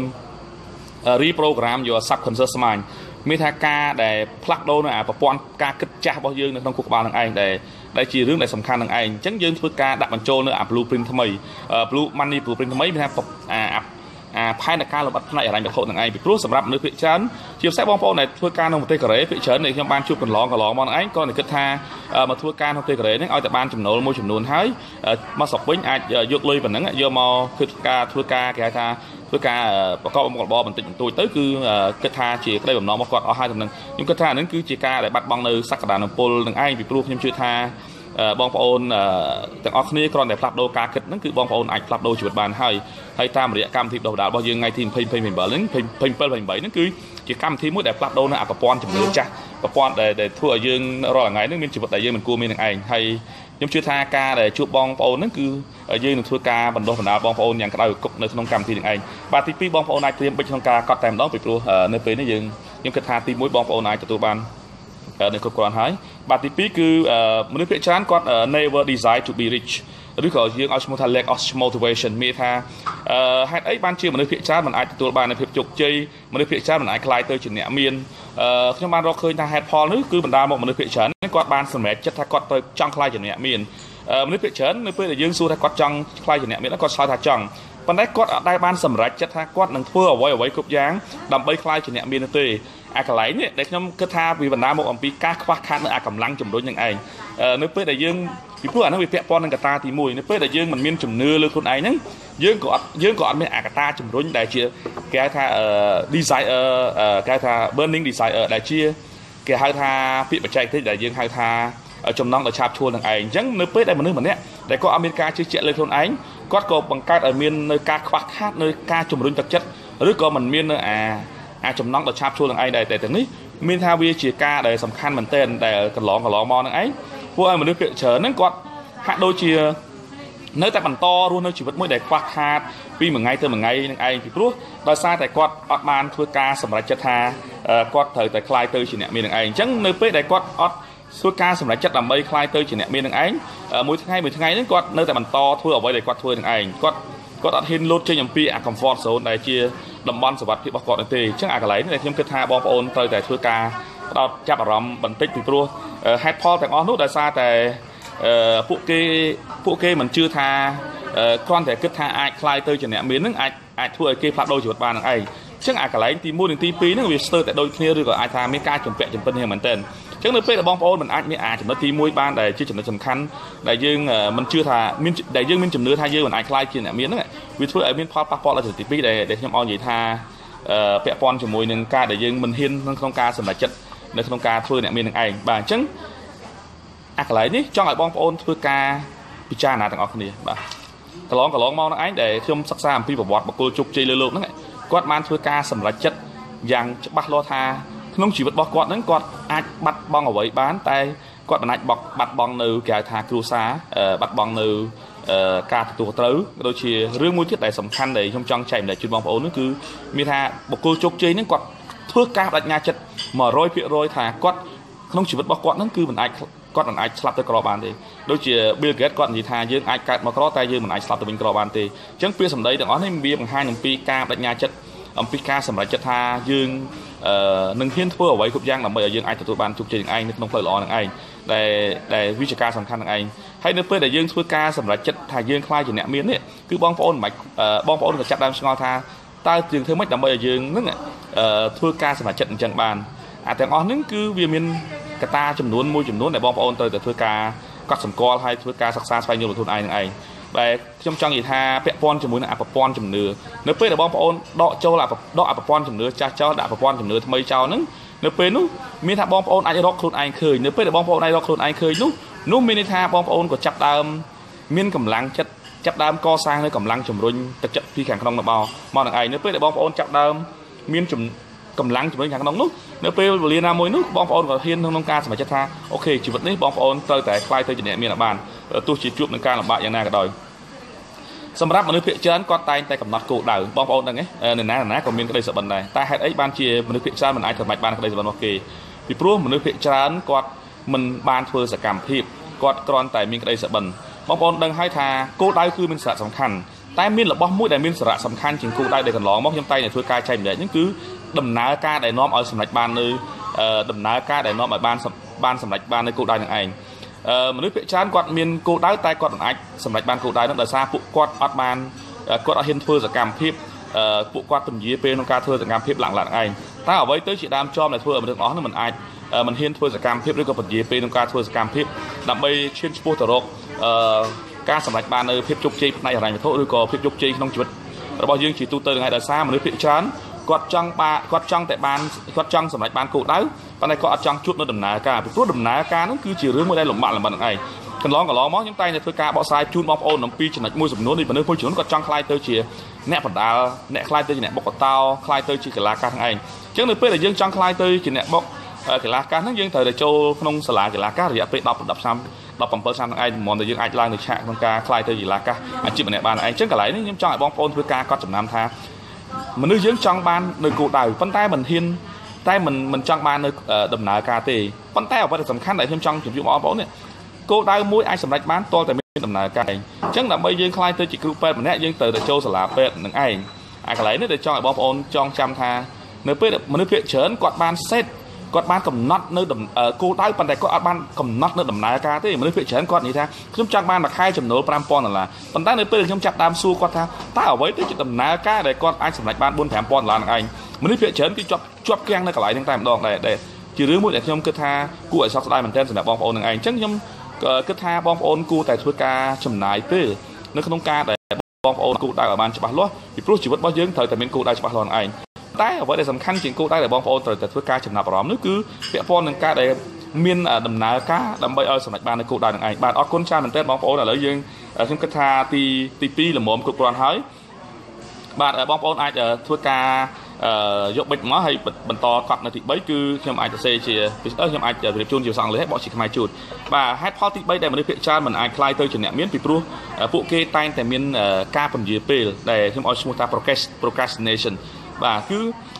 reprogram your subconscious mind មានថាការដែលផ្លាស់ប្ដូរនៅអាប្រព័ន្ធការគិតចាស់របស់យើងនៅក្នុងខួរក្បាលនឹងឯងដែលដែលជារឿងដែលសំខាន់នឹងឯងអញ្ចឹងយើងធ្វើការដាក់បញ្ចូលនៅអា blueprint ថ្មី blue money blueprint ថ្មីមានថាអាអាផែនការលម្អិតផ្នែកហិរញ្ញវត្ថុនឹងឯងពីព្រោះសម្រាប់មនុស្សភាគច្រើនជាពិសេសបងប្អូនដែលធ្វើការនៅប្រទេសកូរ៉េភាគច្រើនដែលខ្ញុំបានជួបកន្លងកន្លងមកនឹងឯងក៏គិតថាមកធ្វើការនៅប្រទេសកូរ៉េហ្នឹងឲ្យតែបានចំណូលមួយចំនួនហើយមកស្រុកវិញអាចយកលុយប៉ុណ្ណឹងយកមកធ្វើការធ្វើការគេហៅថាធ្វើការប្រកបមុខរបរបន្តិចបន្តួចទៅគឺគិតថាជាក្តីបំណងរបស់គាត់អស់ហើយទៅនឹងខ្ញុំគិតថាហ្នឹងគឺជាការដែលបាត់បង់នៅសក្តានុពលនឹងឯងពីព្រោះខ្ញុំជឿថាបងប្អូនទាំងអស់គ្នាគ្រាន់តែផ្លាស់ប្ដូរការគិតហ្នឹងគឺបងប្អូនអាចផ្លាស់ប្ដូរជីវិតបានហើយហើយតាមរយៈកម្មវិធីបណ្ដុះបណ្ដាលរបស់យើងថ្ងៃទីยี่สิบ ยี่สิบแปด ហ្នឹងยี่สิบเจ็ด ยี่สิบแปด ហ្នឹងគឺជាកម្មវិធីមួយដែលផ្លាស់ប្ដូរនៅអប្រព័ន្ធជំនឿចាស់ប្រព័ន្ធដែលធ្វើឲ្យយើងរាល់ថ្ងៃហ្នឹងមានជីវិតដែលយើងមិនគួរមាននឹងឯងហើយខ្ញុំជឿថាការដែលជួបបងប្អូនហ្នឹងគឺយើងនឹងធ្វើការបណ្ដុះបណ្ដាលបងប្អូនយ៉ាងក្តៅគប់នៅក្នុងកម្មវិធីនឹងឯងបាទទីពីរបងប្អូនអាចត្រៀមបិចក្នុងការកត់តែម្ដងពីព្រោះនៅពេលនេះយើងខ្ញុំគិតថាទីមួយបងប្អូនអាចទទួលបាននៅគ្រប់គ្រាន់ហើយ bà tí pí cứ mình nói chuyện chán con never desire to be rich đứa có dương ở một thằng lack of motivation mi tha hai ấy ban chiều mình nói chuyện chán mình ai tụi bạn này việc chụp chơi mình nói chuyện chán mình ai khai tới chuyện nhẹ miên trong ban đó khơi ta head Paul nữa cứ mình đa một mình nói chuyện chán con ban sầm mẹ chất tha con tới trong khai chuyện nhẹ miên mình nói chuyện chán nói chuyện là dương xu tha con trong khai chuyện nhẹ miên nó con sai tha trong ban đấy con ở đây ban sầm rạch chất tha con năng thua ở quay ở quay cục dáng đầm bay khai chuyện nhẹ miên tươi à cái lấy này để nhóm cứ tha vì mình đa một ông pi cá khoác khăn nữa à cầm lăng chùm đối những anh nói chuyện là dương vìพวกนั้นวิเศษปอนกับตาตีมวยในเพื่อแต่ยื่นมันมีจุ่มเนื้อเลยคนไอ้นั้นยื่นก่อนยื่นก่อนไม่อากับตาจุ่มรุ่นได้เชียแกท่าเอ่อดีไซเออร์เอ่อแกท่าเบอร์นิ่งดีไซเออร์ได้เชียแกให้ท่าพิบัติใจที่ได้ยื่นให้ท่าจุ่มน้องกับชาบชวนทางไอ้ยังในเพื่อได้มันนึกเหมือนเนี้ยแต่ก็อเมริกาเชี่ยเลยคนไอ้ก็ก็บังคับไอ้เมียนในการควักคาดในการจุ่มรุ่นจัดจัดหรือก็มันเมียนในอ่าอ่าจุ่มน้องกับชาบชวนทางไอ้ได้แต่แต่นี้เมียนท่าวิเชียกาได้สำคัญเหมือนเต้นแต่กระหลองกระหลองมองทางไอ้พวกไอ้มันนึกเฉยนั่นก็hạ đôi chia nơi tại bàn to luôn nơi chỉ vật mới để quạt hạt vì một ngày từ một ngày những ai thì lúc đòi xa tại quạt ọt bàn thua ca sầm lại chất hà quạt thời tại khai tư chỉ nẹt miền những ai chẳng nơi bế để quạt ọt thua ca sầm lại chất làm mây khai tư chỉ nẹt miền những ai mỗi thứ hai mỗi thứ hai đến quạt nơi tại bàn to thua ở vậy để quạt thua những ai quạt quạt ọt hin lót trên nhầm pi à comfort zone này chia đầm bón sập thì bọc quạt này chẳng à cái lấy này thêm kết hà bom ôn thời tại thua ca đọt chạm ở rầm bẩn tích thì pro head Paul tại on nút đòi xa tại phụ kê phụ kê mình chưa tha con thể kết tha ai khai tới chuyện này miếng nước ai ai thua kê phát đôi chuột bàn ai chắc ai cả lấy thì mua đường tí pí nó vì sơ tại đôi kia rồi ai tha mấy ca chuẩn bị chuẩn phân hiện mình tên chắc nó phê là bom ôn mình ai mấy ai chuẩn nó tí mua ban để chưa chuẩn nó sầm khăn đại dương mình chưa tha miếng đại dương miếng chuẩn nửa tha dương mình ai khai chuyện này miếng đấy vì thua ở miếng phát phát là tí pí để để nhom on gì tha vẽ pon chuẩn mùi nâng ca đại dương mình hiên không ca sầm lại chất để không ca thua này miếng ai bà chứng à cái lấy ní cho ngài bom ôn thưa ca picha nào thằng ngọc này bà cái lon cái lon mau nó ấy để không sắc xa phi vào bọt mà cô chụp chơi lơ lụt nó này quạt man thưa ca sầm lại chất giang bắt lo tha không chỉ vật bọt quạt nó quạt ai bắt bong ở vậy bán tay quạt mình ai bọt bắt bong từ kẻ thà cừu xá bắt bong từ ca tụ tứ đôi khi riêng mũi thiết này sầm khăn để trong trong chạy để chuyên bom ôn nó cứ mi tha một cô chụp chơi nó quạt thưa ca đặt nhà chất mở roi phía roi thà quạt không chỉ vật bọt quạt nó cứ mình ai quạt mình ai slap tới cỏ bàn thì đôi khi Bill Gates quạt gì tha dương ai cắt mà có tay dương mình ai slap tới bên cỏ bàn thì chẳng biết sầm đấy đừng nói thêm bia bằng hai nhầm pi ca đặt nhà chất ông pi ca sầm lại chất tha dương nâng hiến thua ở vậy cục giang là bây giờ dương ai tụi bàn chụp trên anh không phải lo thằng anh để để vi ca sầm khăn thằng anh hay nếu bây để dương thua ca sầm lại chất thà dương khai chỉ nhẹ miếng đấy cứ bong phôn mạch bong phôn là chặt đam ngò tha ta dương thêm mấy đầm bây giờ dương nước này thua ca sầm lại chất chẳng bàn àแต่ออนนึงคือวิมินกระตาจำนวนมวยจำนวนในบอลปอนเตอร์แต่ทัวกาก็สมกอลให้ทัวกาศักษาไปอยู่บนทุนไอ้หนึ่งไอ้แต่จำจังอีท่าเปะปอนจำนวนอ่ะปะปอนจำเนื้อเนื้อเป้แต่บอลปอนดอกโจละดอกอ่ะปะปอนจำเนื้อจ้าเจ้าด่าปะปอนจำเนื้อทำไมเจ้านึงเนื้อเป้นู้มีท่าบอลปอนไอ้ดอกทุนไอ้เคยเนื้อเป้แต่บอลปอนไอ้ดอกทุนไอ้เคยนู้นู้มีในท่าบอลปอนก็จับดามมีนกำลังจับจับดามก่อสร้างในกำลังจำรุนจับจับพี่แข่งขนมบอลมองหนึ่งไอ้เนื้อเป้แต่บอลปอนจับดามมีนจำกำลังจุดนี้อย่างน้องนุ๊กเนื้อเปรี้ยวเรียนนามวยนุ๊กบอมปอนกับเฮียนทั้งน้องการสมัยจัตตาโอเคชีวิตนี้บอมปอนเตยแต่คลายเตยจะเนี่ยมีหน้าบ้านตู้ชีจุบในการลำบากอย่างน่ากระดอยสำหรับมนุษย์เพียรเชิญก็ตายแต่กับน็อตกูดาวบอมปอนนั่งไงในนั้นนะก็มีกระไดสบันได้แต่เหตุไอ้บ้านเชียมนุษย์เพียรเชิญมันไอ้สมัยบ้านกระไดสบันโอเคปีพรุ่งมนุษย์เพียรเชิญก็มันบ้านเพื่อสกัมพีบก็กรอนแต่มีกระไดสบันบอมปอนดังให้ทากูดาวคือเป็นสาระสำคัญแต่มีหลับบอมมุ้ยแต่มีสาระสำคัญจริงกูได้เด็กกันร้องมอกยังไตเนี่ยช่วยกายใจเหนื่อยนั่นคือดำน้ากาได้น้อมเอาสำหรับบ้านเลยดำน้ากาได้น้อมเอาบ้านบ้านสำหรับบ้านในกูได้อย่างไรมนุษย์เพียรชานกอดมีนกูได้แต่กอดอันสำหรับบ้านกูได้นั่นแต่ซาปุกกอดอัดบ้านกอดเอาเห็นเพื่อสกัมพิบปุกกอดตุ่มยีเป็นองค์การเพื่อสกัมพิบหลังหลังไงถ้าเอาไว้tới chị đam cho nàyเพื่อมันถึงอ๋อนั่นมันไอมันเห็นเพื่อสกัมพิบหรือก็ตุ่มยีเป็นองค์การเพื่อสกัมพิบดับไปเช่นสปูตรกการสำหรับบ้านในพิบจุกจีในอะไรไม่โทษหรือก็พิบจุกจีน้องชีวิตเราบอกยังจีตูเตอร์ไงแต่ซามนุษย์เพียรชานกอดจังปากอดจังแต่บ้านกอดจังสำหรับบ้านกูได้ตอนนี้ก็อดจังชุดนั่นดำนาการเป็นตัวดำนาการนั่นคือจีเรื่องไม่ได้หลงบ้านหลงบ้านไงกันร้องกับร้องมอยังไตในเพื่อการบอกสายจูนบอมโอนน้ำปีฉนัดมวยสมนุนในบ้านเนื้อพูดถึงกอดจังคลายเตอร์เชียแหนปัดดาแหนคลายเตอร์จีแหนบอกกับเตาคลายเตอร์จีกับลาการทั้งไงจังในเพื่อแต่ยังจังคลายเตอร์จีแหนบอกกับลาการทั้งยังเธอแต่โจขนมสลายกับลาการระยะไปดับดับซ้ำดับปั๊มเปิลซ้ำทั้งไงมองแต่ยังไงลายในฉากของการคลายเตอร์จีลาการอันจีบในบ้านไงจังกับไหลนี่ยังจังไอ้บอมโอนเพื่อการกอดจำนำท่ามันนึกยังจังบ้านในกูได้ปั้นใต้บันทินតែមិនមិនចង់បាននៅដំណើរការទេប៉ុន្តែអ្វីដែលសំខាន់ដែលខ្ញុំចង់ជម្រាបបងប្អូននេះគោលដៅមួយអាចសម្រេចបានទាល់តែមានដំណើរការឯងអញ្ចឹងដើម្បីយើងខ្លាយទៅជាគ្រូពេទ្យម្នាក់យើងត្រូវតែចូលសាលាពេទ្យនឹងឯងអាកន្លែងនេះដែលចង់ឲ្យបងប្អូនចងចាំថានៅពេលមនុស្សភាគច្រើនគាត់បានសេតគាត់បានកំណត់នៅគោលដៅប៉ុន្តែគាត់អត់បានកំណត់នៅដំណើរការទេមនុស្សភាគច្រើនគាត់និយាយថាខ្ញុំចង់បានមួយខែចំណូលfive thousandដុល្លារប៉ុន្តែនៅពេលខ្ញុំចាប់ដើមសួរគាត់ថាតើអ្វីទៅជាដំណើរការដែលគាត់អាចសម្រេចបានfour five thousandដុល្លារនឹងឯងមនុស្សភាគច្រើនគឺជាប់ជាប់គាំងនៅកន្លែងហ្នឹងតែម្ដងដែរជារឿងមួយដែលខ្ញុំគិតថាគួរឲ្យសោកស្ដាយមែនទែនសម្រាប់បងប្អូននឹងឯងអញ្ចឹងខ្ញុំគិតថាបងប្អូនគួរតែធ្វើការចំណាយពេលនៅក្នុងការដែលបងប្អូនគោលដៅឲ្យបានច្បាស់លាស់ពីព្រោះជីវិតរបស់យើងត្រូវតែមានគោលដៅច្បាស់លាស់នឹងឯងតែអ្វីដែលសំខាន់ជាងគោលដៅដែលបងប្អូនត្រូវតែធ្វើការចំណាប់អារម្មណ៍នោះគឺពាក់ព័ន្ធនឹងការដែលមានដំណើរការដើម្បីឲ្យសម្រេចបាននៅគោលដៅនឹងឯងបាទអរគុណច្រើនមែនទែនបងប្អូនឥឡូវយើងខ្ញុំគិតថាទីទីtwoល្មមគ្រប់គ្រាន់ហើយបាទបងប្អូនអាចធ្វើការយកប៊ិចមកហើយបន្តកត់នៅទីthreeគឺខ្ញុំអាចសរសេរជាខ្ញុំអាចរៀបជូនជាភាសាអង់គ្លេសបកជាខ្មែរជូនបាទហេតុផលទីthreeដែលមនុស្សភាគច្រើនមិនអាចខ្លាយទៅជាអ្នកមានពីព្រោះពួកគេតែងតែមានការពន្យាពេលដែលខ្ញុំឲ្យឈ្មោះថា procrastination បាទគឺ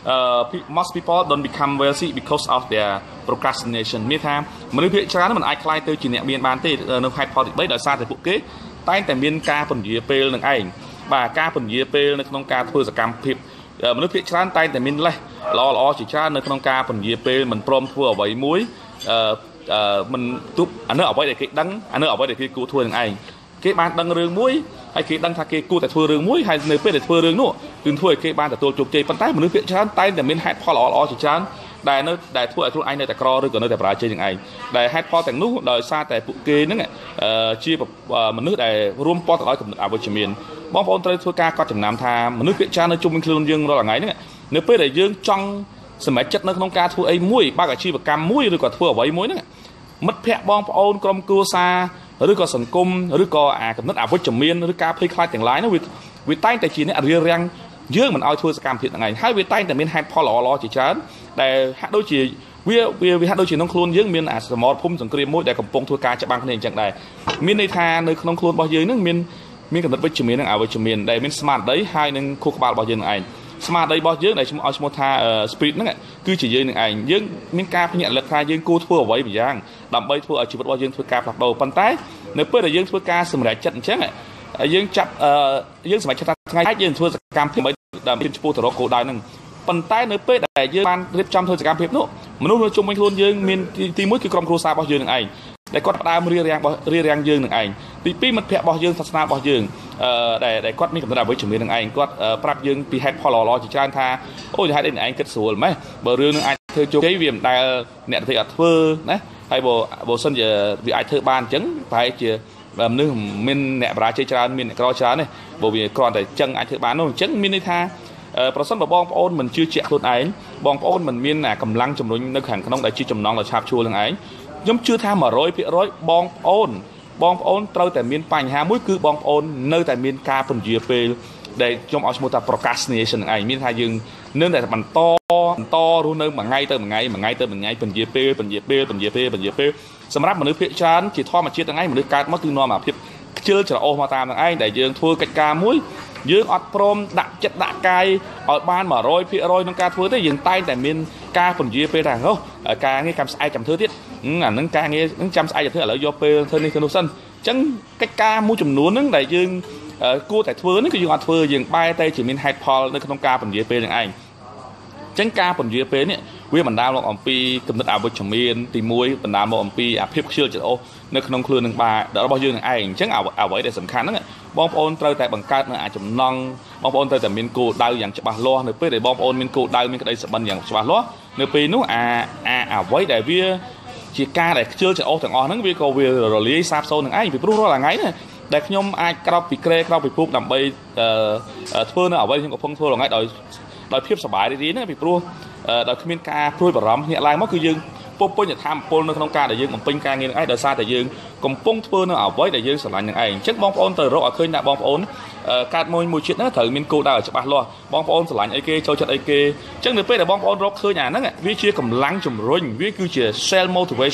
most people don't become wealthy because of their procrastination មានថាមនុស្សភាគច្រើនមិនអាចខ្លាយទៅជាអ្នកមានបានទេនៅហេតុផលទីthreeដោយសារតែពួកគេតែងតែមានការពន្យាពេលនឹងឯងបាទការពន្យាពេលនៅក្នុងការធ្វើសកម្មភាពមនុស្សភាគច្រើនតែងតែមានលេសល្អល្អជាច្រើននៅក្នុងការពន្យាពេលមិនព្រមធ្វើអ្វីមួយអឺមិនទប់អានៅអ្វីដែលគេដឹងអានៅអ្វីដែលគេគួរធ្វើនឹងឯងគេបានដឹងរឿងមួយហើយគេដឹងថាគេគួរតែធ្វើរឿងមួយហើយនៅពេលដែលធ្វើរឿងនោះគឺធ្វើឲ្យគេបានទទួលជោគជ័យប៉ុន្តែមនុស្សភាគច្រើនតែងតែមានហេតុផលល្អល្អជាច្រើនដែលនៅដែលធ្វើឲ្យខ្លួនឯងនៅតែក្រឬក៏នៅតែបរាជ័យនឹងឯងដែលហេតុផលទាំងនោះដោយសារតែពួកគេហ្នឹងជាមនុស្សដែលរួមព័ន្ធទៅដោយកំណត់អវិជ្ជមានបងប្អូនត្រូវធ្វើការកត់ចំណាំថាមនុស្សភាគច្រើននៅជុំវិញខ្លួនយើងរាល់ថ្ងៃហ្នឹងនៅពេលដែលយើងចង់សម្រេចចិត្តនៅក្នុងការធ្វើអីមួយបើកអាជីវកម្មមួយឬក៏ធ្វើអ្វីមួយហ្នឹងមិត្តភ័ក្តិបងប្អូនក្រុមគ្រួសារឬក៏សង្គមឬក៏អាកំណត់អវិជ្ជមានឬការភ័យខ្លាចទាំងឡាយហ្នឹងវាវាតែងតែជាអ្នករារាំងយើងមិនឲ្យធ្វើសកម្មភាពហ្នឹងឯងហើយវាតែងតែមានហេតុផលល្អល្អជាច្រើនដែលហាក់ដូចជាវាវាវាហាក់ដូចជាក្នុងខ្លួនយើងមានអាសមរភូមិសង្គ្រាមមួយដែលកំពុងធ្វើការច្បាំងគ្នាអញ្ចឹងដែរមានន័យថានៅក្នុងខ្លួនរបស់យើងហ្នឹងមានមានកំណត់វិជ្ជមាននិងអវិជ្ជមានដែលមានស្មារតីហើយនឹងខួរក្បាលរបស់យើងនឹងឯងស្មារតីរបស់យើងដែលខ្ញុំឲ្យឈ្មោះថា spirit ហ្នឹងគឺជាយើងនឹងឯងយើងមានការភ្ញាក់រលឹកថាយើងគួរធ្វើអ្វីម្យ៉ាងដើម្បីធ្វើឲ្យជីវិតរបស់យើងធ្វើការផ្លាស់ប្ដូរប៉ុន្តែនៅពេលដែលយើងធ្វើការសម្រេចចិត្តអញ្ចឹងយើងចាប់យើងសម្រេចចិត្តថាថ្ងៃនេះយើងធ្វើសកម្មភាពដើម្បីឆ្ពោះទៅរកគោលដៅហ្នឹងប៉ុន្តែនៅពេលដែលយើងបានរៀបចំធ្វើសកម្មភាពនោះមនុស្សនៅជុំវិញខ្លួនយើងមានទីមួយគឺក្រុមគ្រួសាររបស់យើងនឹងឯងដែលគាត់ផ្ដើមរៀបរៀងរៀបរៀងយើងនឹងឯងទីពីរមិត្តភ័ក្តិរបស់យើងសាសនារបស់យើងអឺដែលដែលគាត់មានកំណត់អវិជ្ជមាននឹងឯងគាត់ប្រាប់យើងពីហេតុផលល្អៗជាច្រើនថាអូយហេតុអីឯងគិតស្រួលម៉េះបើរឿងនឹងអាចធ្វើជោគជ័យវាមិនដែលអ្នកទៅអត់ធ្វើណាហើយបើបើសិនជាវាអាចធ្វើបានអញ្ចឹងប្រហែលជាមនុស្សមានអ្នកបរាជ័យច្រើនមានអ្នកក្រច្រើនទេបើវាគ្រាន់តែចឹងអាចធ្វើបាននោះអញ្ចឹងមានន័យថាប្រសិនបើបងប្អូនមិនជឿជាក់ខ្លួនឯងបងប្អូនមិនមានកម្លាំងជំរុញនៅខាងក្នុងដែលជាចំណងដ៏ឆាបឆួលនឹងឯងខ្ញុំជឿថាone hundred percentបងប្អូនបងប្អូនត្រូវតែមានបញ្ហាមួយគឺបងប្អូននៅតែមានការពន្យាពេលដែលខ្ញុំឲ្យឈ្មោះថា procrastination នឹងឯងមានថាយើងនៅតែបន្តបន្តរស់នៅមួយថ្ងៃទៅមួយថ្ងៃមួយថ្ងៃទៅមួយថ្ងៃពន្យាពេលពន្យាពេលពន្យាពេលពន្យាពេលសម្រាប់មនុស្សភាគច្រើនជាធម្មជាតិទាំងឯងមនុស្សកើតមកគឺនាំអាភាពខ្ជិលច្រអូសមកតាមទាំងឯងដែលយើងធ្វើកិច្ចការមួយយើងអត់ព្រមដាក់ចិត្តដាក់កាយឲ្យបានone hundred percentក្នុងការធ្វើទេយើងតែងតែមានការពន្យាពេលថាអូការងារកម្មស្អែកចាំធ្វើទៀតអាហ្នឹងការងារហ្នឹងចាំស្អែកចាំធ្វើឥឡូវយកពេលធ្វើនេះធ្វើនោះសិនអញ្ចឹងកិច្ចការមួយចំនួនហ្នឹងដែលយើងគួរតែធ្វើហ្នឹងគឺយើងអត់ធ្វើយើងបែរតែជាមានហេតុផលនៅក្នុងការពន្យាពេលនឹងឯងអញ្ចឹងការពន្យាពេលនេះវាបណ្ដាលមកអំពីកំណត់អវិជ្ជមានទីមួយបណ្ដាលមកអំពីអាភិបខ្ជិលច្រអូសនៅក្នុងខ្លួននឹងបារបស់យើងនឹងឯងអញ្ចឹងអ្វីដែលសំខាន់ហ្នឹងបងប្អូនត្រូវតែបង្កើតនៅអាចំណងបងប្អូនត្រូវតែមានគោលដៅយ៉ាងច្បាស់លាស់នៅពេលដែលបងប្អូនមានគោលដៅមានក្តីសុបិនយ៉ាងច្បាស់លាស់នៅពេលនោះអាអាអ្វីដែលវាជាការដែលខ្ជិលច្រអូសទាំងអស់ហ្នឹងវាក៏វារលាយសាបសូន្យនឹងឯងពីព្រោះរាល់ថ្ងៃនេះដែលខ្ញុំអាចក្រោកពីក្រែក្រោកពីពុកដើម្បីធ្វើនៅអ្វីខ្ញុំកំពុងធ្វើរាល់ថ្ងៃដោយដោយភាពសប្បាយរីករាយហ្នឹងពីព្រោះដោយគ្មានការព្រួយបារម្ភញាក់ឡើងមកគឺយើងពុះពេញធម៌ពលនៅក្នុងការដែលយើងបំពេញការងារនឹងឯងដោយសារតែយើងកំពុងធ្វើនៅអ្វីដែលយើងស្រឡាញ់នឹងឯងអញ្ចឹងបងប្អូនត្រូវរកឲ្យឃើញថាបងប្អូនកើតមួយមួយជាតិហ្នឹងត្រូវមានគោលដៅឲ្យច្បាស់លាស់បងប្អូនស្រឡាញ់អីគេចូលចិត្តអីគេអញ្ចឹងនៅពេលដែលបងប្អូនរកឃើញអាហ្នឹងវាជាកម្លាំងជំរុញវាគឺជា self motivation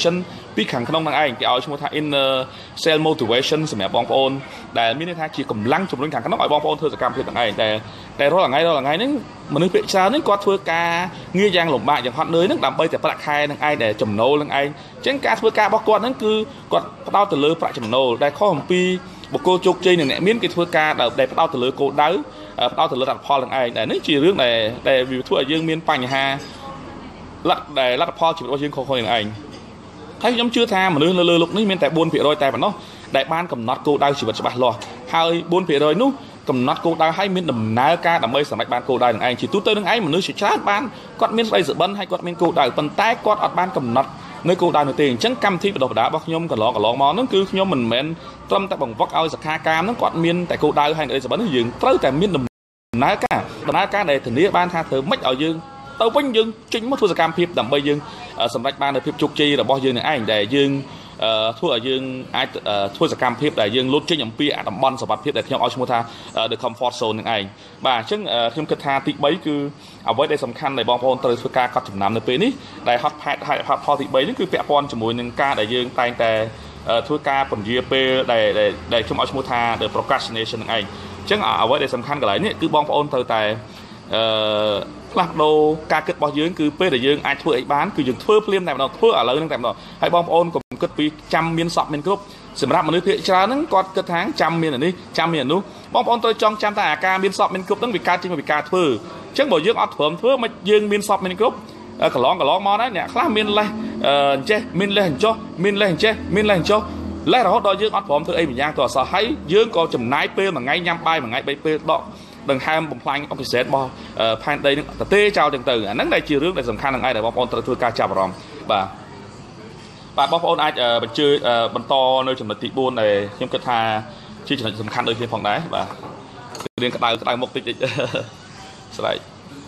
ពីខាងក្នុងនឹងឯងគេឲ្យឈ្មោះថា inner cell motivation សម្រាប់បងប្អូនដែលមានន័យថាជាកម្លាំងជំរុញខាងក្នុងឲ្យបងប្អូនធ្វើសកម្មភាពទាំងឯងតែតែរាល់ថ្ងៃរាល់ថ្ងៃហ្នឹងមនុស្សភាគច្រើនហ្នឹងគាត់ធ្វើការងារយ៉ាងលំបាកយ៉ាងហត់នឿយហ្នឹងដើម្បីតែប្រាក់ខែនឹងឯងដែលចំណូលនឹងឯងអញ្ចឹងការធ្វើការរបស់គាត់ហ្នឹងគឺគាត់ផ្ដោតទៅលើប្រាក់ចំណូលដែលខុសអំពីបុគ្គលជោគជ័យនឹងអ្នកមានគេធ្វើការដែលផ្ដោតទៅលើគោលដៅផ្ដោតទៅលើលទ្ធផលនឹងឯងតែនេះជារឿងដែលដែលវាធ្វើឲ្យយើងមានបញ្ហាលទ្ធដែលលទ្ធផលជីវិតរបស់យើងខុសៗនឹងឯងហើយខ្ញុំជឿថាមនុស្សនៅលើโลกនេះមានតែ bốn phần trăm តែប៉ុណ្ណោះដែលបានកំណត់គោលដៅជីវិតច្បាស់លាស់ហើយ bốn phần trăm នោះកំណត់គោលដៅឲ្យមានដំណើរការដើម្បីសម្រេចបានគោលដៅនឹងឯងជាទូទៅនឹងឯងមនុស្សជាច្រើនបានគាត់មានស្ដីសុបិនហើយគាត់មានគោលដៅប៉ុន្តែគាត់អត់បានកំណត់នៅគោលដៅនោះទេអញ្ចឹងកម្មវិធីបណ្ដុះបណ្ដាលរបស់ខ្ញុំកន្លងកន្លងមកហ្នឹងគឺខ្ញុំមិនមែនត្រឹមតែបង្វឹកឲ្យសិក្ខាកាមហ្នឹងគាត់មានតែគោលដៅហើយស្ដីសុបិននេះយើងត្រូវតែមានដំណើរការដំណើរការដែលធានាបានថាធ្វើម៉េចឲ្យយើងទៅវិញយើងចេញមកធ្វើសកម្មភាពដើម្បីយើងសម្រេចបាននូវភាពជោគជ័យរបស់យើងនឹងឯងដែលយើងធ្វើឲ្យយើងអាចធ្វើសកម្មភាពដែលយើងលុតចេញអំពីតំបន់សុវត្ថិភាពដែលខ្ញុំឲ្យឈ្មោះថា the comfort zone នឹងឯងបាទអញ្ចឹងខ្ញុំគិតថាទី3គឺអ្វីដែលសំខាន់ដែលបងប្អូនត្រូវធ្វើការកត់ចំណាំនៅពេលនេះដែល hot pad ហើយ hot pot ទី3នេះគឺពាក់ព័ន្ធជាមួយនឹងការដែលយើងតែងតែធ្វើការពន្យាពេលដែលដែលខ្ញុំឲ្យឈ្មោះថា the procrastination នឹងឯងអញ្ចឹងអ្វីដែលសំខាន់កន្លែងនេះគឺបងប្អូនត្រូវតែអឺផ្លាស់ប្ដូរការគិតរបស់យើងគឺពេលដែលយើងអាចធ្វើអីបានគឺយើងធ្វើភ្លាមតែម្ដងធ្វើឥឡូវហ្នឹងតែម្ដងហើយបងប្អូនកុំគិតពីចាំមានសពមានគ្រប់សម្រាប់មនុស្សភាគច្រើនហ្នឹងគាត់គិតថាចាំមានអានេះចាំមានអានោះបងប្អូនត្រូវចងចាំថាអាការមានសពមានគ្រប់ហ្នឹងវាកើតចេញមកពីការធ្វើអញ្ចឹងបើយើងអត់ព្រមធ្វើមិនយើងមានសពមានគ្រប់កន្លងកន្លងមកដែរអ្នកខ្លះមានលេះអញ្ចេះមានលេះអញ្ចោះមានលេះអញ្ចេះមានលេះអញ្ចោះលេះរហូតដល់យើងអត់ព្រមធ្វើអីម្យ៉ាងទៅអសោះហើយយើងក៏ចំណាយពេលមួយថ្ងៃញ៉ាំបាយមួយថ្ងៃបីពេលដកដង្ហើមបំផ្លាញអុកស៊ីសែនរបស់ផែនដីនឹងទៅទេចោលទាំងទៅអាហ្នឹងដែលជារឿងដែលសំខាន់នឹងឯងដែលបងប្អូនត្រូវធ្វើការចាប់អារម្មណ៍បាទបាទបងប្អូនអាចបញ្ជើញបន្តនៅចំណុចទី4ដែលខ្ញុំគិតថាជាចំណុចសំខាន់ដូចគ្នាផងដែរបាទរៀងក្តៅក្តៅមុខតិចតិចស្រេច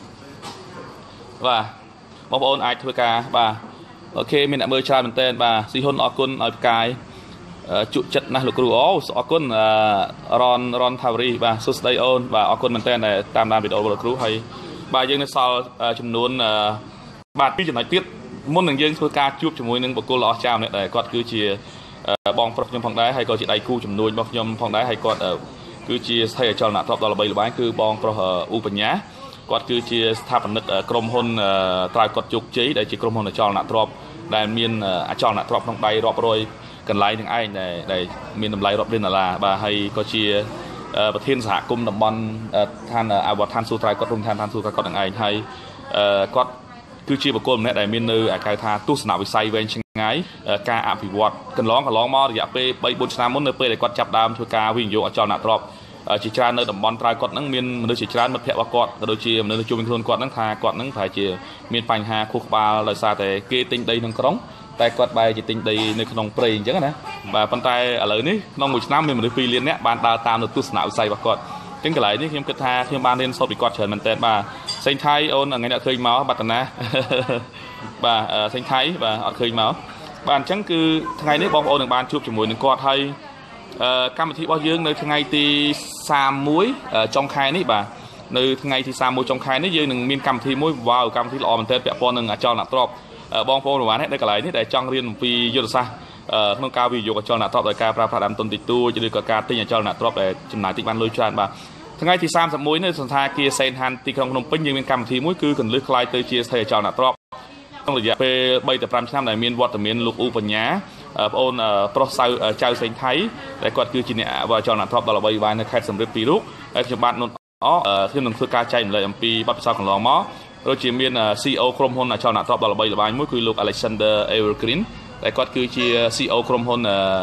បាទបងប្អូនអាចធ្វើការបាទអូខេមានអ្នកមើលច្រើនមែនទែនបាទស៊ីហ៊ុនអរគុណឲ្យផ្កាយជក់ចិត្តណាស់លោកគ្រូអូអរគុណរនរនថាវរីបាទសួស្ដីអូនបាទអរគុណមែនទែនដែលតាមដានវីដេអូលោកគ្រូហើយបាទយើងនៅសល់ចំនួនបាទពីរចំណុចទៀតមុននឹងយើងធ្វើការជួបជាមួយនឹងបុគ្គលដ៏អស្ចារ្យម្នាក់ដែលគាត់គឺជាបងប្រុសខ្ញុំផងដែរហើយក៏ជាដៃគូជំនួយរបស់ខ្ញុំផងដែរហើយគាត់គឺជាស្ថិរអចលនទ្រព្យដ៏ល្បីល្បាញគឺបងប្រុសអ៊ូបញ្ញាគាត់គឺជាស្ថាបនិកក្រុមហ៊ុនត្រាវគាត់ជោគជ័យដែលជាក្រុមហ៊ុនអចលនទ្រព្យដែលមានអចលនទ្រព្យក្នុងដៃរាប់រយកន្លែងនឹងឯងដែលដែលមានតម្លៃរាប់លានដុល្លារបាទហើយក៏ជាប្រធានសហគមន៍តំបន់ឋានអាវត្តឋានសួគ៌ត្រៃគាត់រួមឋានឋានសួគ៌គាត់នឹងឯងហើយគាត់គឺជាបុគ្គលម្នាក់ដែលមាននៅហៅថាទស្សនវិស័យវែងឆ្ងាយការអភិវឌ្ឍកន្លងកន្លងមករយៈពេលបីបួនឆ្នាំមុននៅពេលដែលគាត់ចាប់ដើមធ្វើការវិនិយោគអចលនទ្រព្យជាច្រើននៅតំបន់ត្រើយគាត់ហ្នឹងមានមនុស្សជាច្រើនមិត្តភ័ក្តិរបស់គាត់ក៏ដូចជាមនុស្សជុំវិញខ្លួនគាត់ហ្នឹងថាគាត់ហ្នឹងប្រហែលជាមានបញ្ហាខួរក្បាលដោយសារតែគេទិញដីក្នុងក្រុងតែគាត់បែរជាទិញដីនៅក្នុងព្រៃអញ្ចឹងណាបាទប៉ុន្តែឥឡូវនេះក្នុងមួយឆ្នាំមានមនុស្សពីរលាននាក់បានដើរតាមនៅទស្សនវិស័យរបស់គាត់អញ្ចឹងកន្លែងនេះខ្ញុំគិតថាខ្ញុំបានរៀនសូត្រពីគាត់ច្រើនមែនទែនបាទសេងថៃអូនថ្ងៃនេះអត់ឃើញមកបាត់តាណាបាទសេងថៃបាទអត់ឃើញមកបាទអញ្ចឹងគឺថ្ងៃនេះបងប្អូននឹងបានជួបជាមួយនឹងគាត់ហើយកម្មវិធីរបស់យើងនៅថ្ងៃទីសាមមួយចុងខែនេះបាទនៅថ្ងៃទីសាមមួយចុងខែនេះយើងនឹងមានកម្មវិធីមួយវ៉ាវកម្មវិធីល្អមែនទែនពាក់ព័ន្ធនឹងអចលនទ្រព្យបងប្អូនប្រហែលនេះនៅកន្លែងនេះដែលចង់រៀនអំពីយុទ្ធសាស្ត្រក្នុងការវិនិយោគអចលនទ្រព្យដោយការប្រើប្រាស់ដើមទុនតិចតួចឬក៏ការទិញអចលនទ្រព្យដែលចំណាយតិចបានលុយច្រើនបាទថ្ងៃទីសាមមួយនៅសន្តាគារសេនហានទីក្រុងភ្នំពេញយើងមានកម្មវិធីមួយគឺកន្លឹះខ្លាយទៅជាស្ថិរអចលនទ្រព្យក្នុងរយៈពេលបីទៅ5ឆ្នាំដែលមានវត្តមានលោកអ៊ូបញ្ញាបងអូនប្រុសសៅចៅសេងថៃដែលគាត់គឺជាអ្នកអចលនទ្រព្យដ៏ល្បីល្បាញនៅខេត្តសំរិទ្ធពីររូបហើយខ្ញុំបាទនុនអខ្ញុំនឹងធ្វើការចែកម្លែកអំពីបទពិសោធន៍កន្លងមកដូចជាមាន ซี อี អូ ក្រុមហ៊ុនអចលនទ្រព្យដ៏ល្បីល្បាញមួយគឺលោក Alexander Evergreen ដែលគាត់គឺជា ซี อี អូ ក្រុមហ៊ុន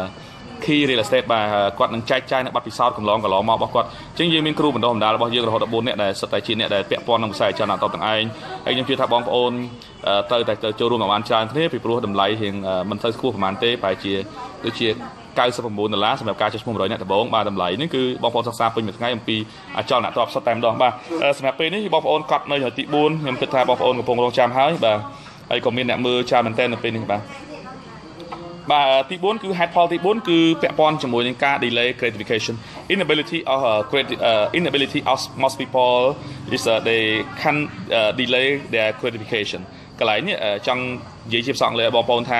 Key Real Estate បាទគាត់នឹងចែកចាយនៅបទពិសោធន៍កន្លងកន្លងមករបស់គាត់អញ្ចឹងយើងមានគ្រូបណ្ដុះបណ្ដាលរបស់យើងរហូតដល់បួននាក់ដែលសុទ្ធតែជាអ្នកដែលពាក់ព័ន្ធនឹងវិស័យអចលនទ្រព្យទាំងឯងហើយខ្ញុំជឿថាបងប្អូនត្រូវតែចូលរួមបានច្រើនគ្នាពីព្រោះតម្លៃរៀងមិនសូវខ្ពស់ប្រហែលទេប្រហែលជាដូចជា九十九ដុល្លារសម្រាប់ការចុះឈ្មោះមួយរយនាក់ដំបូងបាទតម្លៃនេះគឺបងប្អូនសិក្សាពេញមួយថ្ងៃអំពីអចលនទ្រព្យសុទ្ធតែម្ដងបាទសម្រាប់ពេលនេះបងប្អូនកត់នៅទីបួនខ្ញុំគិតថាបងប្អូនកំពុងរងចាំហើយបាទហើយក៏មានអ្នកមើលច្រើនមែនទែននៅពេលនេះបាទបាទទីបួនគឺ head poll ទីបួនគឺពាក់ព័ន្ធជាមួយនឹងការ delay gratification inability of uh, inability of most people is uh, they can uh, delay their gratification កន្លែងនេះចង់និយាយជាភាសាអង់គ្លេសបងប្អូនថា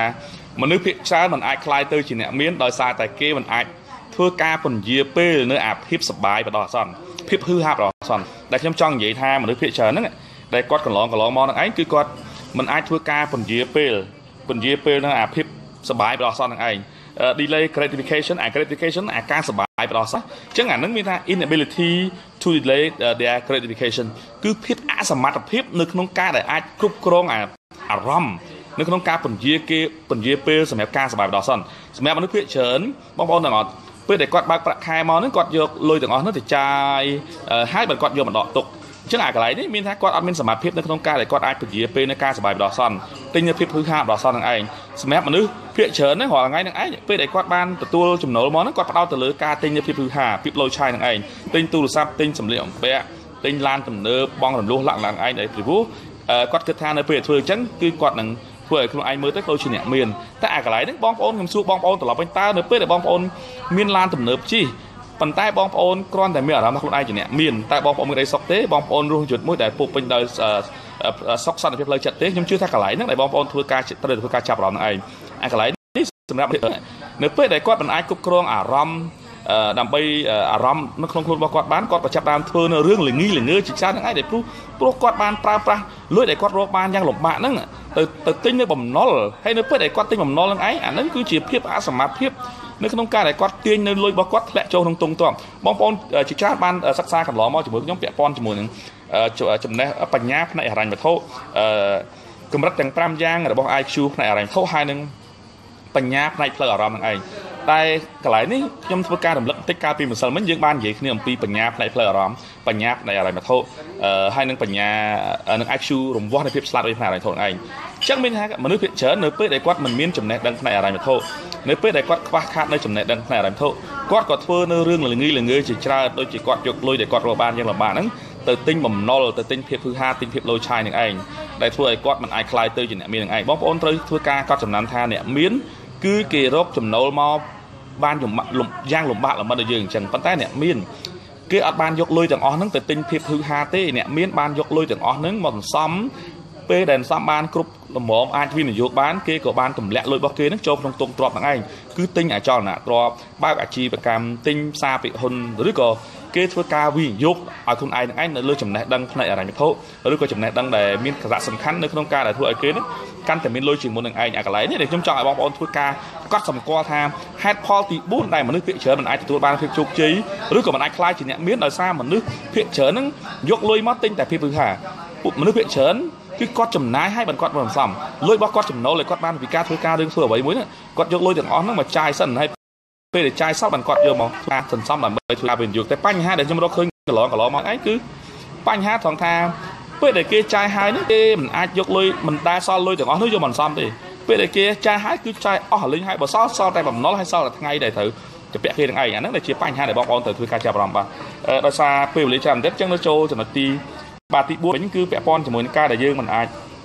mà nước phía trái mình ai khai tư chỉ nè miến đòi xa tại kia mình ai thưa ca phần dìa pê nơi ạp hiếp sập bài và đỏ son hiếp hư hạp đỏ son đại trong trong vậy tha mà nước phía trái nó đây quát còn lon còn lon mò nó ấy cứ quát mình ai thưa ca phần dìa pê phần dìa pê nơi ạp hiếp sập bài và đỏ son ấy delay gratification and gratification à ca sập bài và đỏ son chẳng hạn nó mới tha inability to delay uh, their gratification cứ hiếp á sầm mặt hiếp nước nông ca để ai cướp krong à à rom nước nông ca phần dìa kia phần dìa pê sầm ca sập bài và đỏ son sầm mà nước phía trái bong bóng là ngọtเพื่อแต่กอดบางประคายมอนั้นกอดโยกลอยถึงอ๋อนั่นติดใจให้บันกอดโยมันดอกตกเชื่ออะไรนี่มีทั้งกอดอัดมีสมาธิในขนมกาแต่กอดไอ้ผู้หญิงเป็นในการสบายดอกซอนติงเพียบพื้นห้าดอกซอนนั่งไอ้สมัยมันนึกเพียเฉินนั่งหัวไงนั่งไอ้เพื่อแต่กอดบ้านตัวจุ่มโนมอนั้นกอดเอาแต่เลือกาติงเพียบพื้นห้าเพียบลอยชายนั่งไอ้ติงตูซับติงสำเร็จของเป๊ะติงลานตุ่มเนื้อบองตุ่มลูกหลังหลังไอ้ในผิวกอดกระทานในเพียเถื่อนจังคือกอดหนังเพื่อคุณไอ้มือตั้งโตชิเนี่ยเมียนแต่อะไรนั่งบองปอนกับสู้บองปอนตลอดเป็นตาเนื้อเพื่อแต่บองปอนเมียนลานตุ่มเนื้อชี้ปันใต้บองปอนกรอนแต่เมียเราคุณไอ้ชิเนี่ยเมียนแต่บองปอนมือใดซอกเต้บองปอนรู้จุดมุ้ยแต่ปลุกเป็นโดยซอกซันเพียบเลยจัดเต้ยังชื่อท่ากระไรนั่งแต่บองปอนทัวร์การตระเดือทัวร์การจับเราไอ้ไอ้กระไรนี่สำหรับเนื้อเพื่อแต่ก้อนเป็นไอ้กุ๊กกรองอ่ารำดำไปอารมณ์นักลงทุนบอกกอดบ้านกอดประจับดามเธอเนื้อเรื่องหรืองี้หรือเงือจิตใจทั้งไอ้เด็กผู้ผู้กอดบ้านปลาปลาเลื่อยเด็กกอดโรคบ้านยังหลงบ้านนั่งtừ từ tinh nơi bầm nó hay nơi để quát tinh bầm nó lưng ấy à nó cứ chỉ phiếp á sầm mát phiếp nơi không ca để quát tiên nơi lôi bao quát lẹ châu thông tung toang bong pon chỉ chát ban sắc xa cầm ló mò chỉ mới nhóm bẹ pon chỉ muốn chùm nàyปัญญาในอะไรแบบโทกำลังแต่งปรามย่างหรือบอกไอคิวในอะไรโทhaiนึงปัญญาในเพลอารมณ์นั่นเองแต่กลายนี่ยมทุกการดำเนินติการปีเหมือนสมัยยังบ้านใหญ่ขึ้นปีปัญญาในเพลอารมณ์ปัญญาในอะไรมาโทษให้นึงปัญญานึงไอคิวรวมว่าในเพียบสลัดในอะไรโทษเองจังเป็นฮะมนุษย์เฉินเนื้อเปื่อยได้กวาดมันมีนจุ่มในดังในอะไรมาโทษเนื้อเปื่อยได้กวาดคว้าขาดในจุ่มในดังในอะไรมาโทษกวาดกอดเฟื่อเนื้อเรื่องหรืองี้หรืองี้จีจ้าโดยจีกวาดยกลอยได้กวาดโรบานยังหลับบานนั้นtừ tinh bầm nol từ tinh phiệp thứ hai tinh phiệp lôi chai những anh đại thua ai quát mình ai khai tư chỉ nè miền anh bóng ôn tới thua ca quát chấm nắn tha nè miến cứ kề rốt chấm nol mò ban chấm lụm giang lụm bạc là mà được dừng chẳng bắt tay nè miến cái ở ban dọc lôi chẳng ó nứng từ tinh phiệp thứ hai tê nè miến ban dọc lôi chẳng ó nứng mòn xóm pe đèn xóm ban cướp làm mỏ ai viên là dọc bán kia của ban cầm lẹ lôi bao kia nó trộm trong tung trọp thằng anh cứ tinh ở tròn nè trọp bao cả chi và cam tinh xa bị hôn rồi có cái thua ca vi dục ở thôn ai anh lôi chấm này đăng này ở này thô rồi có chấm này đăng để miên cả sầm khăn nữa không ca để thua ở kia đấy cănแต่miên lôi chừng một đường anh à cái lấy này để trong chọn ở bóng bóng thua ca có sầm qua tham head party bút này mà nước viện chớ mình ai thì thua ban phiên chụp chí rồi có mình ai khai chỉ nhận miên ở xa mà nước viện chớ nó dục lôi mất tinh tại phiên thứ hà mà nước viện chớ cái con chấm nái hay bằng con bằng sầm lôi bao con chấm nấu lại con ban vì ca thua ca đương thua bảy muối nữa con dục lôi từng ó nó mà chai sần hay về để chai sóc bằng cọt vô mà ta thần xong là mới thua bên dượcแต่ปัญหาเดี๋ยวจะมาเราขึ้นกระหล่อกระหล่อมาไอ้คือปัญหาทางทางเพื่อđể kia chai hai nước kia mình ai dục lôi mình đa so lôi từng ó nước vô mình xong thìเพื่อđể kia chai hai cứ chai ó hở linh hai bỏ so so tay bằng nó hay so là ngay để thửจะเปะkia thằng ấy anh nó để chiaปัญหาđể bong bóng từ thua ca chạm làm ba đa xaเพื่อlấy chạm đất chân nó trôi cho nó ti bà ti buôn cứ bẹ pon cho mỗi ca để dương mình ai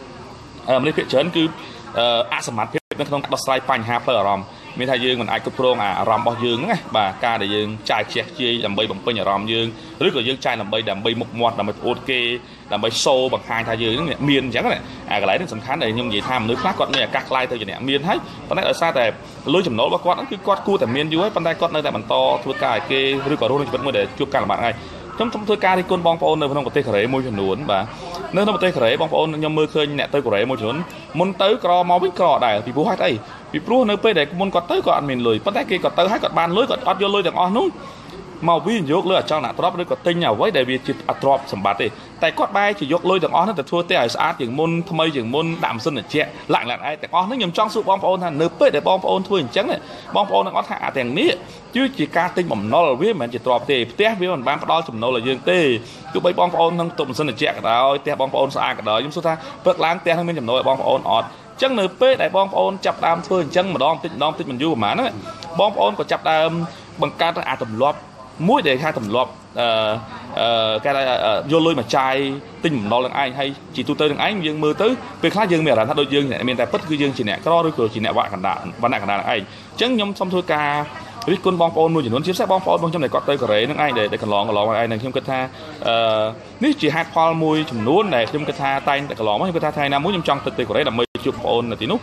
mình lấy việc chớn cứ àสมัติnó không đa saiปัญหาเพื่อรำมีทายยืงมันไอ้กระโปรงอ่ะรำบ่ยืงไงบ่ากาได้ยืงจ่ายเช็คจีลำใบบังเป็นอย่างรำยืงหรือก็ยืงจ่ายลำใบลำใบหมกมอดลำใบโอเคลำใบโซ่บางทางทายยืงเนี่ยเมียนจังเลยอ่ะก็หลายเรื่องสำคัญเลยยังยีทำนึกคลาดก่อนเนี่ยกักลายตัวอย่างเนี่ยเมียนให้ตอนนั้นở xaแต่ลุยจำโน้ตว่าก้อนนั้นคือก้อนกู้แต่เมียนอยู่ให้ปันได้ก้อนในแต่มันโตทั่วกายเกย์หรือก็รู้ในชีวิตเมื่อเดี๋ยวจุบกันละบาทไงtrong trong thời gian thì con bong pon nơi trong một tây khởi môi trường nuốn và nơi trong một tây khởi bong pon nhom mưa khơi nhẹ tây khởi môi trường môn tới cò máu bít cò đại vì bố hai tay vì bố nơi pe để môn cọt tới cọt mình lười bắt tay kia cọt tới hai cọt bàn lưới cọt ọt vô lưới chẳng on núng màu vi dốc lưới trong nạ drop lưới cọt tinh nhau với đại vì chỉ drop sầm bát đi tại cọt bay chỉ dốc lưới chẳng on nóแต่thuaแต่สะอาดอย่างมนทำไมอย่างมนดำสนเจี๊ยหลังหลังไอ้แต่on nó nhầm trong sự bong pon thành nơi pe để bong pon thua chẳng này bong pon nó on hạแต่นี้chứ chỉ ca tinh bẩm nó là viết mà chỉ drop thì té viết mình bán đó chùm nó là dương tê cứ bay bong pon thằng tụm sân là chẹt đó té bong pon sạ cả đó chúng ta vớt láng té thằng bên chùm nó bong pon ọt chân nửa pe đại bong pon chập đam thôi chân mà đom tinh đom tinh mình du mà nó bong pon có chập đam bằng ca nó à tầm lọp mũi để hai tầm lọp cái này vô lôi mà chai tinh nó là ai hay chỉ tu tơ là anh dương mưa tới việc khác dương mẹ là thằng đôi dương này miền tây bất cứ dương chỉ nè có đôi cửa chỉ nè vạn khẩn đạn vạn đại khẩn đạn là ai chân nhom xong thôi ca biết con bong pon nuôi chỉ muốn chiếm xét bong pon bong trong này có tơi có rễ nước ai để để cần lỏng lỏng ai này thêm cái tha nếu chỉ hai pol mui chùm nuốt này thêm cái tha tay để cần lỏng thêm cái tha thay nam muốn trong trong tơi có rễ là mấy chục pon là tí nút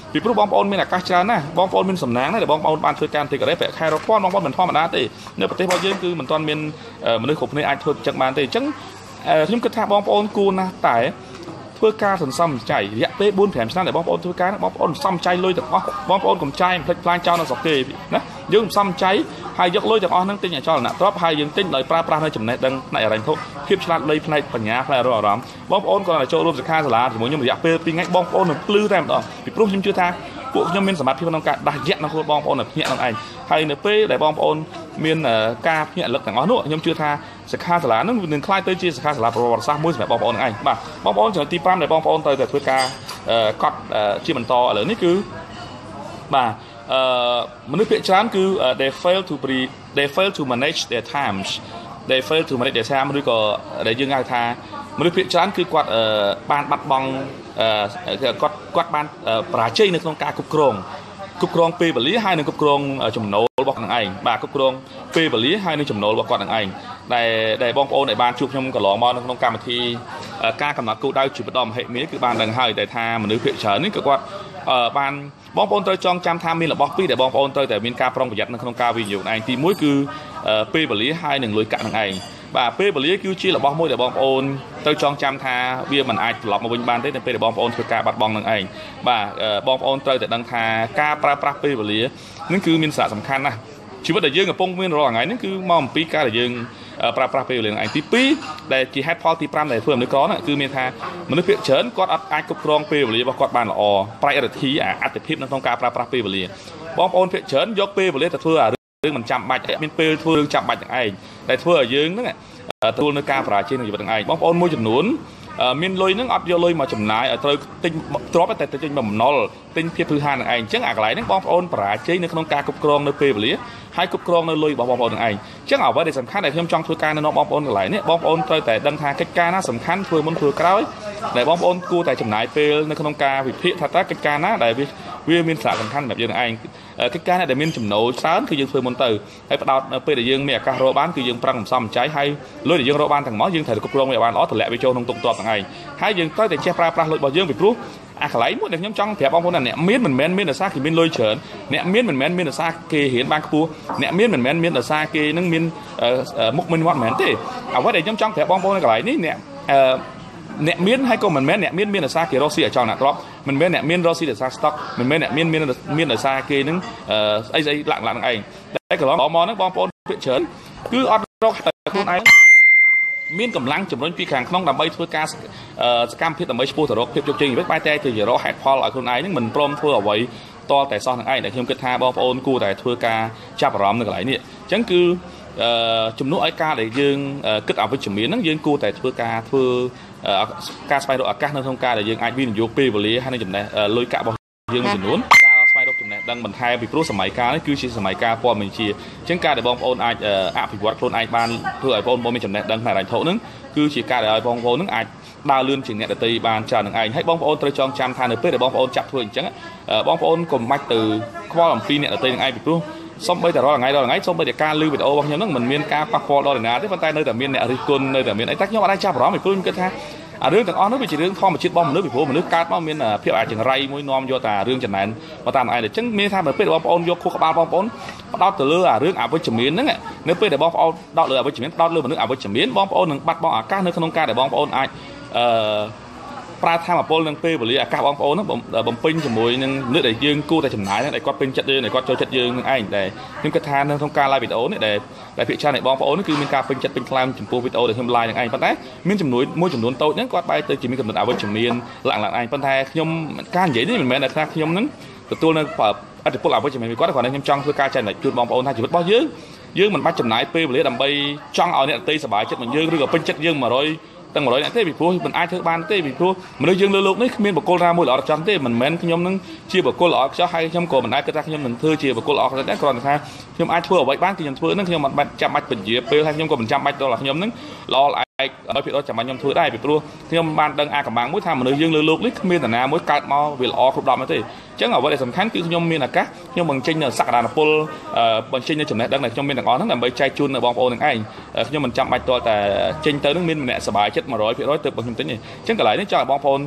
ពីព្រោះបងប្អូនមានឱកាសច្រើនណាស់បងប្អូនមានសំណាងណាស់ដែលបងប្អូនបានធ្វើការទីការ៉េប្រាក់ខែរាប់ពាន់បងប្អូនមិនធម្មតាទេនៅប្រទេសរបស់យើងគឺមិនទាន់មានមនុស្សគ្រប់គ្នាអាចធ្វើចឹងបានទេអញ្ចឹងខ្ញុំគិតថាបងប្អូនគួរណាស់តែធ្វើការសន្សំចៃរយៈពេលbốn fiveឆ្នាំដែលបងប្អូនធ្វើការបងប្អូនសន្សំចៃលុយទាំងអស់បងប្អូនកុំចាយផ្លិចផ្លាញចោលនៅស្រុកគេណាយើងសន្សំចៃហើយយកលុយទាំងអស់ហ្នឹងទិញអចលនទ្រព្យហើយយើងទិញដោយប្រើប្រាស់នៅចំណេះដឹងផ្នែកអរិញធុភាពឆ្លាតវៃផ្នែកបញ្ញាផ្នែកអារម្មណ៍បងប្អូនគាត់ចូលរួមសិក្ខាសាលាជាមួយខ្ញុំរយៈពេលពីរថ្ងៃបងប្អូននឹងភ្លឺតែម្ដងពីព្រោះខ្ញុំជឿថាពួកខ្ញុំមានសមត្ថភាពក្នុងការដាស់យៈនៅខ្លួនបងប្អូនភ្ញាក់នឹងឯងហើយនៅពេលដែលបងប្អូនមានការភ្ញាក់លឹកទាំងអស់នោះខ្ញុំជឿថាសិក្ខាសាលានឹងនឹងខ្លាយទៅជាសិក្ខាសាលាប្រវត្តិសាស្ត្រមួយសម្រាប់បងប្អូននឹងឯងបាទបងប្អូនចំណុចទីfiveដែលបងប្អូនត្រូវតែធ្វើការកត់ជាបន្តឥឡូវនេះគឺបាទអឺមនុស្សភាគច្រើនគឺ they fail to be they fail to manage their times they fail to manage their time ឬក៏ដែលយើងហៅថាមនុស្សភាគច្រើនគឺគាត់បានបាត់បង់គាត់គាត់បានបរាជ័យនៅក្នុងការគ្រប់គ្រងគ្រប់គ្រងពេលវេលាហើយនឹងគ្រប់គ្រងចំណូលរបស់គាត់នឹងឯងបាទគ្រប់គ្រងពេលវេលាហើយនឹងចំណូលរបស់គាត់នឹងឯងដែលដែលបងប្អូនដែលបានជួបខ្ញុំកន្លងមកនៅក្នុងកម្មវិធីការកំណត់គោលដៅជីវិតដ៏មហិមាគឺបានដឹងហើយតែថាមនុស្សភាគច្រើននេះក៏គាត់បានបងប្អូនត្រូវចងចាំថាមានរបស់ពីរដែលបងប្អូនត្រូវតែមានការប្រុងប្រយ័ត្ននៅក្នុងការវិនិយោគឯងទីមួយគឺពេលវេលាហើយនឹងលុយកាក់នឹងឯងបាទពេលវេលាគឺជារបស់មួយដែលបងប្អូនត្រូវចងចាំថាវាមិនអាចត្រឡប់មកវិញបានទេនៅពេលដែលបងប្អូនធ្វើការបាត់បង់នឹងឯងបាទបងប្អូនត្រូវតែដឹងថាការប្រើប្រាស់ពេលវេលានឹងគឺមានសារៈសំខាន់ណាស់ជីវិតដែលយើងកំពុងមានរាល់ថ្ងៃនេះគឺមកអំពីការដែលយើងប្រើប្រាស់ពេលវេលានឹងឯងទីពីរដែលជាហេតុផលទីfiveដែលធ្វើមនុស្សក្រហ្នឹងគឺមានថាមនុស្សភាគច្រើនគាត់អត់អាចគ្រប់គ្រងពេលវេលារបស់គាត់បានល្អpriorityអាអត្ថិភាពនៅក្នុងការប្រើប្រាស់ពេលវេលាបងប្អូនភាគច្រើនយកពេលវេលាទៅធ្វើរឿងមិនចាំបាច់មានពេលធ្វើរឿងចាំបាច់នឹងឯងដែលធ្វើឲ្យយើងហ្នឹងទទួលនៅការបរាជ័យក្នុងជីវិតនឹងឯងបងប្អូនមួយចំនួនមានលុយហ្នឹងអត់យកលុយមកចំណាយឲ្យត្រូវទិញទ្រព្យតែទិញបំណុលទិញភាពពឺហាននឹងឯងអញ្ចឹងអាកន្លែងហ្នឹងបងប្អូនបរាជ័យនៅក្នុងការគ្រប់គ្រងនៅពេលវេលាហើយគ្រប់គ្រងនៅលុយរបស់បងប្អូននឹងឯងអញ្ចឹងអ្វីដែលសំខាន់ដែលខ្ញុំចង់ធ្វើការនៅបងប្អូនកន្លែងនេះបងប្អូនត្រូវតែដឹងថាកិច្ចការណាសំខាន់ធ្វើមុនធ្វើក្រោយដែលបងប្អូនគួរតែចំណាយពេលនៅក្នុងការវិភាគថាតើកិច្ចការណាដែលវាវាមានសារៈសំខាន់សម្រាប់យើងឯងកិច្ចការណាដែលមានចំណូលច្រើនគឺយើងធ្វើមុនទៅហើយផ្ដោតនៅពេលដែលយើងមានឱកាសរកបានគឺយើងប្រឹងសន្សំចៃហើយលុយដែលយើងរកបានទាំងមកយើងត្រូវគ្រប់គ្រងវាបានល្អតម្លាក់វាចូលក្នុងទុកទ័ពទាំងឯងហើយយើងត្រូវតែចេះប្រើប្រាស់លុយរបស់យើងពីព្រោះអាកន្លែងមួយដែលខ្ញុំចង់ប្រាប់បងប្អូនថាអ្នកមានមិនមែនមានដោយសារគេមានលុយច្រើនអ្នកមានមិនមែនមានដោយសារគេរៀនបានខ្ពស់អ្នកមានមិនមែនមានដោយសារគេនឹងមានមុខមិនវត្តមិនមែនទេអ្វីដែលខ្ញុំចង់ប្រាប់បងប្អូននៅកន្លែងនេះអ្នកអ្នកមានហើយក៏មិនមែនអ្នកមានមានដោយសារគេរកស៊ីអចលនទ្រព្យមិនមែនអ្នកមានរកស៊ីដោយសារ stock មិនមែនអ្នកមានមានមានដោយសារគេនឹងស្អីស្អីឡាក់ឡាក់នឹងឯងតែកន្លងមកហ្នឹងបងប្អូនភាគច្រើនគឺអត់រកតែខ្លួនឯងមានកម្លាំងជំរុញពីខាងក្នុងដើម្បីធ្វើការសកម្មភាពដើម្បីឈ្មោះទៅរកភាពជោគជ័យវិញបែរតែទៅជារកហេតុផលឲ្យខ្លួនឯងហ្នឹងមិនព្រមធ្វើអ្វីតតែសោះនឹងឯងដែលខ្ញុំគិតថាបងប្អូនគួរតែធ្វើការចាប់អារម្មណ៍នៅកន្លែងនេះអញ្ចឹងគឺជំនួសឲ្យការដែលយើងគិតអវិជ្ជមានហ្នឹងយើងគួរតែធ្វើការធ្វើការស្វែងរកឱកាសនៅក្នុងការដែលយើងអាចវិនិយោគពេលវេលាហើយនឹងចំណេះលុយកាក់របស់យើងមួយចំនួនការស្វែងរកចំណេះដឹងបន្ថែមពីព្រោះសម័យកាលនេះគឺជាសម័យកាលព័ត៌មានជាអញ្ចឹងការដែលបងប្អូនអាចអភិវឌ្ឍខ្លួនឯងបានធ្វើឲ្យបងប្អូនមានចំណេះដឹងផ្នែកហិរញ្ញវត្ថុហ្នឹងគឺជាការដែលឲ្យបងប្អូនហ្នឹងអាចដើរលឿនជាងអ្នកដទៃបានច្រើននឹងឯងហើយបងប្អូនត្រូវចងចាំថានៅពេលដែលបងប្អូនចាប់ធ្វើអញ្ចឹងបងប្អូនកុំបាច់ទៅខ្វល់អំពីអ្នកដទៃនឹងឯងពីព្រោះសូម្បីតែរាល់ថ្ងៃរាល់ថ្ងៃសូម្បីតែការលើវីដេអូរបស់ខ្ញុំហ្នឹងមិនមានការប៉ះពាល់ដល់អ្នកណាទេប៉ុន្តែនៅតែមានអ្នករិះគន់នៅតែមានអីតែខ្ញុំអត់អាចចាប់អារម្មណ៍ពីព្រោះខ្ញុំគិតថាអារឿងទាំងអស់នោះវាជារឿងធម្មជាតិរបស់មនុស្សពីព្រោះមនុស្សកើតមកមានភាពអាចចង្រៃមួយនាំយកតែរឿងចំណែនមកតាមឯងអញ្ចឹងមានថានៅពេលបងប្អូនយកខួរក្បាលបងប្អូនផ្ដោតទៅលើអារឿងអវិជ្ជមានហ្នឹងនៅពេលដែលបងប្អូនផ្ដោតលើអវិជ្ជមានផ្ដោតលើមនុស្សអវិជ្ជមានបងប្អូននឹងបាត់បង់ឱកាសនៅក្នុងការដែលបងប្អូនអាចអឺប្រើធម៌ពលនឹងពេលវេលាឱកាសបងប្អូនហ្នឹងបំពេញជាមួយនឹងលើកដែលយើងគួរតែចំណាយហ្នឹងដែលគាត់ពេញចិត្តយើងដែលគាត់ចូលចិត្តយើងនឹងឯងដែលខ្ញុំគិតថានៅក្នុងការ live វីដេអូនេះដែលដែលភាគច្រើននៃបងប្អូនគឺមានការពេញចិត្តពេញខ្លាំងចំពោះវីដេអូដែលខ្ញុំ live នឹងឯងប៉ុន្តែមានចំនួនមួយចំនួនតូចហ្នឹងគាត់បែរទៅជាមានកំណត់អវិជ្ជមានឡើងឡើងឯងប៉ុន្តែខ្ញុំការនិយាយនេះមិនមែនថាខ្ញុំហ្នឹងទទួលនៅអត្ថប្រយោជន៍អវិជ្ជមានពីគាត់គ្រាន់តែខ្ញុំចង់ធ្វើការចែករំលែកជូនបងប្អូនថាជីវិតរបស់យើងយើងមិនបាច់ចំណាយពេលវេលាដើម្បីចង់ឲ្យអ្នកដទៃសប្បាយចិត្តនឹងយើងឬក៏ពេញចិត្តយើងone hundredទាំងone hundredអ្នកទេពីព្រោះមិនអាចធ្វើបានទេពីព្រោះមនុស្សយើងលើโลกនេះគ្មានបុគ្គលណាមួយល្អឥតខ្ចោះទេមិនមែនខ្ញុំនឹងជាបុគ្គលល្អឥតខ្ចោះហើយខ្ញុំក៏មិនអាចគិតថាខ្ញុំនឹងធ្វើជាបុគ្គលល្អឥតខ្ចោះដែរគ្រាន់តែថាខ្ញុំអាចធ្វើអ្វីបានគឺខ្ញុំធ្វើនឹងខ្ញុំមិនបាច់ចាំបាច់ពញាពេលហើយខ្ញុំក៏មិនចាំបាច់ដល់ខ្ញុំនឹងល្អឯកដល់ពីដល់ចាំបាច់ខ្ញុំធ្វើដែរពីព្រោះខ្ញុំបានដឹងអាកំបាំងមួយថាមនុស្សយើងលើโลกនេះគ្មានតាណាមួយកើតមកវាល្អគ្រប់ដល់មកទេអញ្ចឹងអ្វីដែលសំខាន់គឺខ្ញុំមានឱកាសខ្ញុំបញ្ចេញនៅសក្តានុពលបញ្ចេញនៅចំណេះដឹងដែលខ្ញុំមានទាំងអស់ហ្នឹងដើម្បីចែកជូនដល់បងប្អូននឹងឯងខ្ញុំមិនចាំបាច់តតែចេញទៅនឹងមានម្នាក់សប្បាយចិត្តone hundred percent ទៅខ្ញុំទិញទេអញ្ចឹងកន្លែងនេះចង់ឲ្យបងប្អូន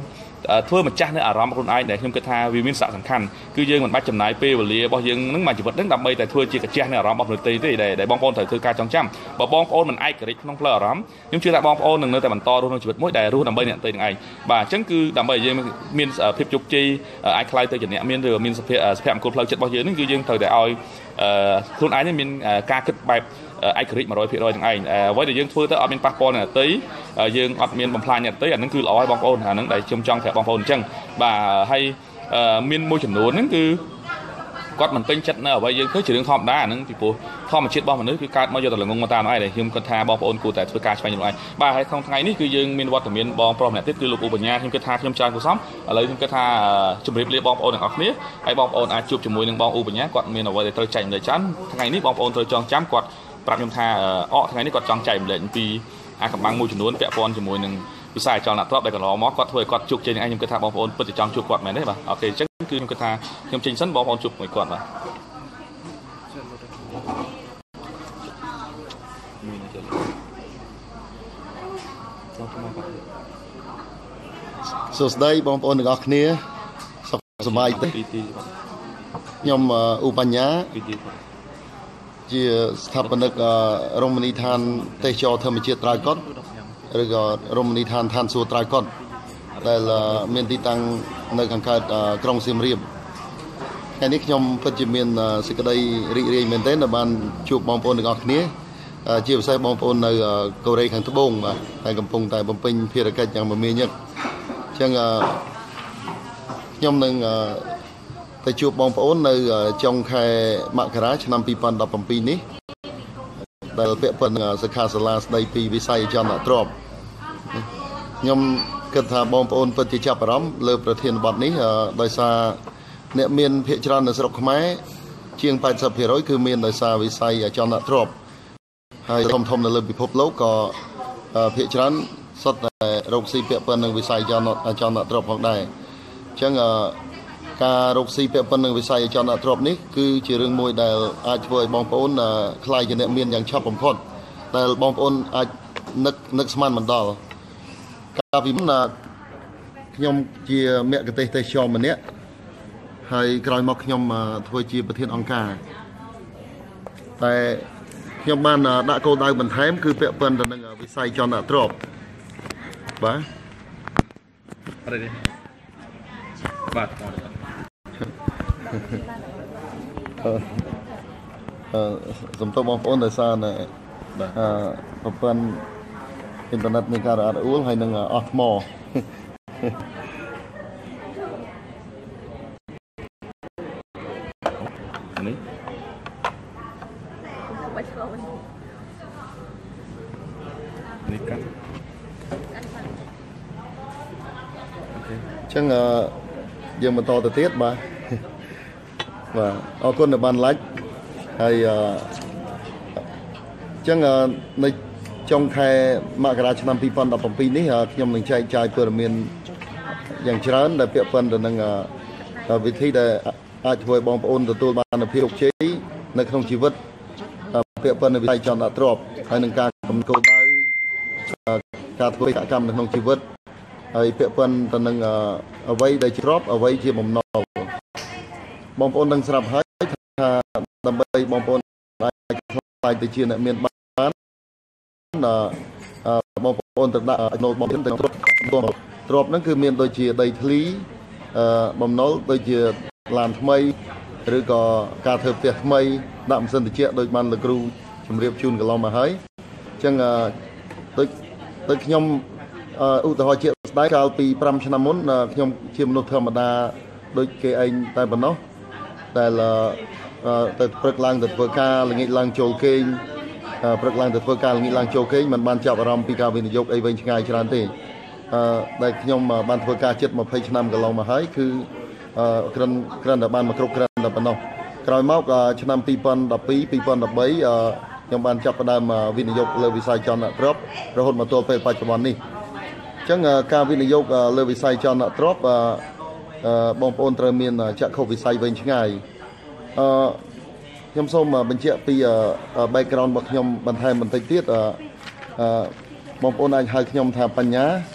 ធ្វើម្ចាស់នៅអារម្មណ៍ខ្លួនឯងដែលខ្ញុំគិតថាវាមានសារៈសំខាន់គឺយើងមិនបាច់ចំណាយពេលវេលារបស់យើងនឹងមួយជីវិតហ្នឹងដើម្បីតែធ្វើជាកាជះនៅអារម្មណ៍របស់មនុស្សទេដែលបងប្អូនត្រូវធ្វើការចងចាំបើបងប្អូនមិនឯករាជ្យក្នុងផ្លូវអារម្មណ៍ខ្ញុំជឿថាបងប្អូននឹងនៅតែបន្តរស់ក្នុងជីវិតមួយដែលរស់ដើម្បីអ្នកដទៃនឹងឯងបាទអញ្ចឹងគឺដើម្បីយើងមានភាពជោគជ័យអាចខ្លាយទៅជាអ្នកមានឬមានសុភសុភមង្គលផ្លូវចិត្តរបស់យើងហ្នឹងគឺយើងត្រូវតែឲ្យខ្លួនឯងមានការគិតបែបឯករាជ្យ một trăm phần trăm ទាំងឯងអ្វីដែលយើងធ្វើទៅអត់មានប៉ះពាល់អ្នកដទៃយើងអត់មានបំផ្លាញអ្នកដទៃអាហ្នឹងគឺល្អឲ្យបងប្អូនអាហ្នឹងដែលខ្ញុំចង់ប្រាប់បងប្អូនអញ្ចឹងបាទហើយមានមួយចំនួនហ្នឹងគឺគាត់មិនពេញចិត្តនៅអ្វីយើងធ្វើជារឿងធម្មតាអាហ្នឹងពីព្រោះធម្មជាតិរបស់មនុស្សគឺកើតមកយកតែល្ងងមកតាមឯងដែលខ្ញុំគាត់ថាបងប្អូនគួរតែធ្វើការឆ្វែងយល់ឯងបាទហើយក្នុងថ្ងៃនេះគឺយើងមានវត្តមានបងប្រុសម្នាក់ទៀតគឺលោកឧបញ្ញាខ្ញុំគិតថាខ្ញុំច្រើនគួរសមឥឡូវខ្ញុំគិតថាជម្រាបលាបងប្អូនទាំងអស់គ្នាហើយបងប្អូនអាចជួបជាមួយនឹងបងឧបញ្ញាគាត់មានអ្វីដែលត្រូវចែកម្លែកច្រើនថ្ងៃនេះបងប្អូនត្រូវចងចាំគាត់ប្រាប់ខ្ញុំថាអកថ្ងៃនេះគាត់ចង់ចែកម្លែកអំពីអាកំបាំងមួយចំនួនពាក់ព័ន្ធជាមួយនឹងវិស័យចលនាទ្រព្យដែលកន្លងមកគាត់ធ្វើឲ្យគាត់ជោគជ័យនឹងឯងខ្ញុំគិតថាបងប្អូនពិតជាចង់ជួបគាត់មែនទេបាទអូខេអញ្ចឹងគឺខ្ញុំគិតថាខ្ញុំចេញសិនបងប្អូនជួបជាមួយគាត់បាទសួស្តីបងប្អូនទាំងអស់គ្នាសុខសប្បាយទេខ្ញុំឧបញ្ញាជាស្ថាបនិករមណីយដ្ឋានទេសចរធម្មជាតិត្រើយកុដឬក៏រមណីយដ្ឋានឋានសួគ៌ត្រើយកុដដែលមានទីតាំងនៅខាងកើតក្រុងសៀមរាបថ្ងៃនេះខ្ញុំពិតជាមានសេចក្តីរីករាយមែនទែនដែលបានជួបបងប្អូនទាំងអស់គ្នាជាពិសេសបងប្អូននៅកូរ៉េខាងត្បូងបាទហើយកំពុងតែបំពេញភារកិច្ចយ៉ាងមមាញឹកអញ្ចឹងខ្ញុំនឹងទៅជួបបងប្អូននៅចុងខែមករាឆ្នាំពីរពាន់ដប់ប្រាំពីរនេះដែលពាក់ព័ន្ធនឹងសិក្ខាសាលាស្ដីពីវិស័យអចលនទ្រព្យខ្ញុំគិតថាបងប្អូនពិតជាចាប់អារម្មណ៍លើប្រធានបទនេះដោយសារអ្នកមានភាគច្រើននៅស្រុកខ្មែរជាង 八十ភាគរយ គឺមានដោយសារវិស័យអចលនទ្រព្យហើយធំធំនៅលើពិភពលោកក៏ភាគច្រើនសុទ្ធតែរកស៊ីពាក់ព័ន្ធនឹងវិស័យអចលនទ្រព្យផងដែរអញ្ចឹងការរកស៊ីពាក់ព័ន្ធនឹងវិស័យអចលនទ្រព្យនេះគឺជារឿងមួយដែលអាចធ្វើឲ្យបងប្អូនខ្លាយជាអ្នកមានយ៉ាងឆាប់បំផុតដែលបងប្អូនអាចនឹកនឹកស្មានមិនដល់កាលពីមុនខ្ញុំជាមគ្គទេសទេសចរម្នាក់ហើយក្រោយមកខ្ញុំធ្វើជាប្រធានអង្គការតែខ្ញុំបានដាក់គោលដៅបន្ថែមគឺពាក់ព័ន្ធទៅនឹងវិស័យចលនាទ្រព្យបាទអរគុណបាទអឺសំទោសបងប្អូនដោយសារតែអឺប្រព័ន្ធអ៊ីនធឺណិតមានការរអាក់រអួលហើយនឹងអស់ថ្មនេះនេះកាត់អញ្ចឹងយើងបន្តទៅទៀតបាទបាទអរគុណដែលបាន like ហើយអញ្ចឹងនៅចុងខែមករាឆ្នាំពីរពាន់ដប់ប្រាំពីរនេះខ្ញុំនឹងចែកចាយព័ត៌មានយ៉ាងច្រើនដែលពាក់ព័ន្ធទៅនឹងវិធីដែលអាចធ្វើឲ្យបងប្អូនទទួលបាននូវភាពជោគជ័យនៅក្នុងជីវិតពាក់ព័ន្ធនឹងវិស័យចលនាទ្រព្យហើយនឹងការកំណត់គោលដៅការធ្វើកកម្មនៅក្នុងជីវិតហើយពាក់ព័ន្ធទៅនឹងអ្វីដែលជាទ្រព្យអ្វីជាបំណុលបងប្អូននឹងស្រាប់ហើយថាដើម្បីបងប្អូនអាចខ្លាយទៅជាអ្នកមានបានបងប្អូនត្រូវដាក់ណូតបងប្អូនទៅទ្រព្យទ្រព្យហ្នឹងគឺមានដូចជាដីធ្លីបំណុលដូចជាឡានថ្មីឬក៏ការធ្វើផ្ទះថ្មីដាក់ម៉ាស៊ីនត្រជាក់ដូចបានលោកគ្រូជម្រាបជូនកន្លងមកហើយអញ្ចឹងដូចដូចខ្ញុំឧទាហរណ៍ជាក់ស្ដែងកាលពីប្រាំឆ្នាំមុនខ្ញុំជាមនុស្សធម្មតាដូចគេឯងតែប៉ុណ្ណោះដែលទៅព្រឹកឡើងទៅធ្វើការល្ងាចឡើងចូលគេងព្រឹកឡើងទៅធ្វើការល្ងាចឡើងចូលគេងមិនបានចាប់អារម្មណ៍ពីការវិនិយោគអីវែងឆ្ងាយច្រើនទេដែលខ្ញុំបានធ្វើការជិតยี่สิบឆ្នាំកន្លងមកហើយគឺគ្រាន់គ្រាន់តែបានមកគ្រប់គ្រាន់តែប៉ុណ្ណោះក្រោយមកឆ្នាំពីរពាន់ដប់ពីរ ពីរពាន់ដប់បីខ្ញុំបានចាប់ផ្ដើមវិនិយោគលើវិស័យចលនាទ្រព្យរហូតមកទល់ពេលបច្ចុប្បន្ននេះអញ្ចឹងការវិនិយោគលើវិស័យចលនាទ្រព្យបងប្អូនត្រូវមានចក្ខុវិស័យវែងឆ្ងាយអឺខ្ញុំសូមបញ្ជាក់ពី background របស់ខ្ញុំបន្ថែមបន្តិចទៀតអឺបងប្អូនអាចហៅខ្ញុំថាបញ្ញា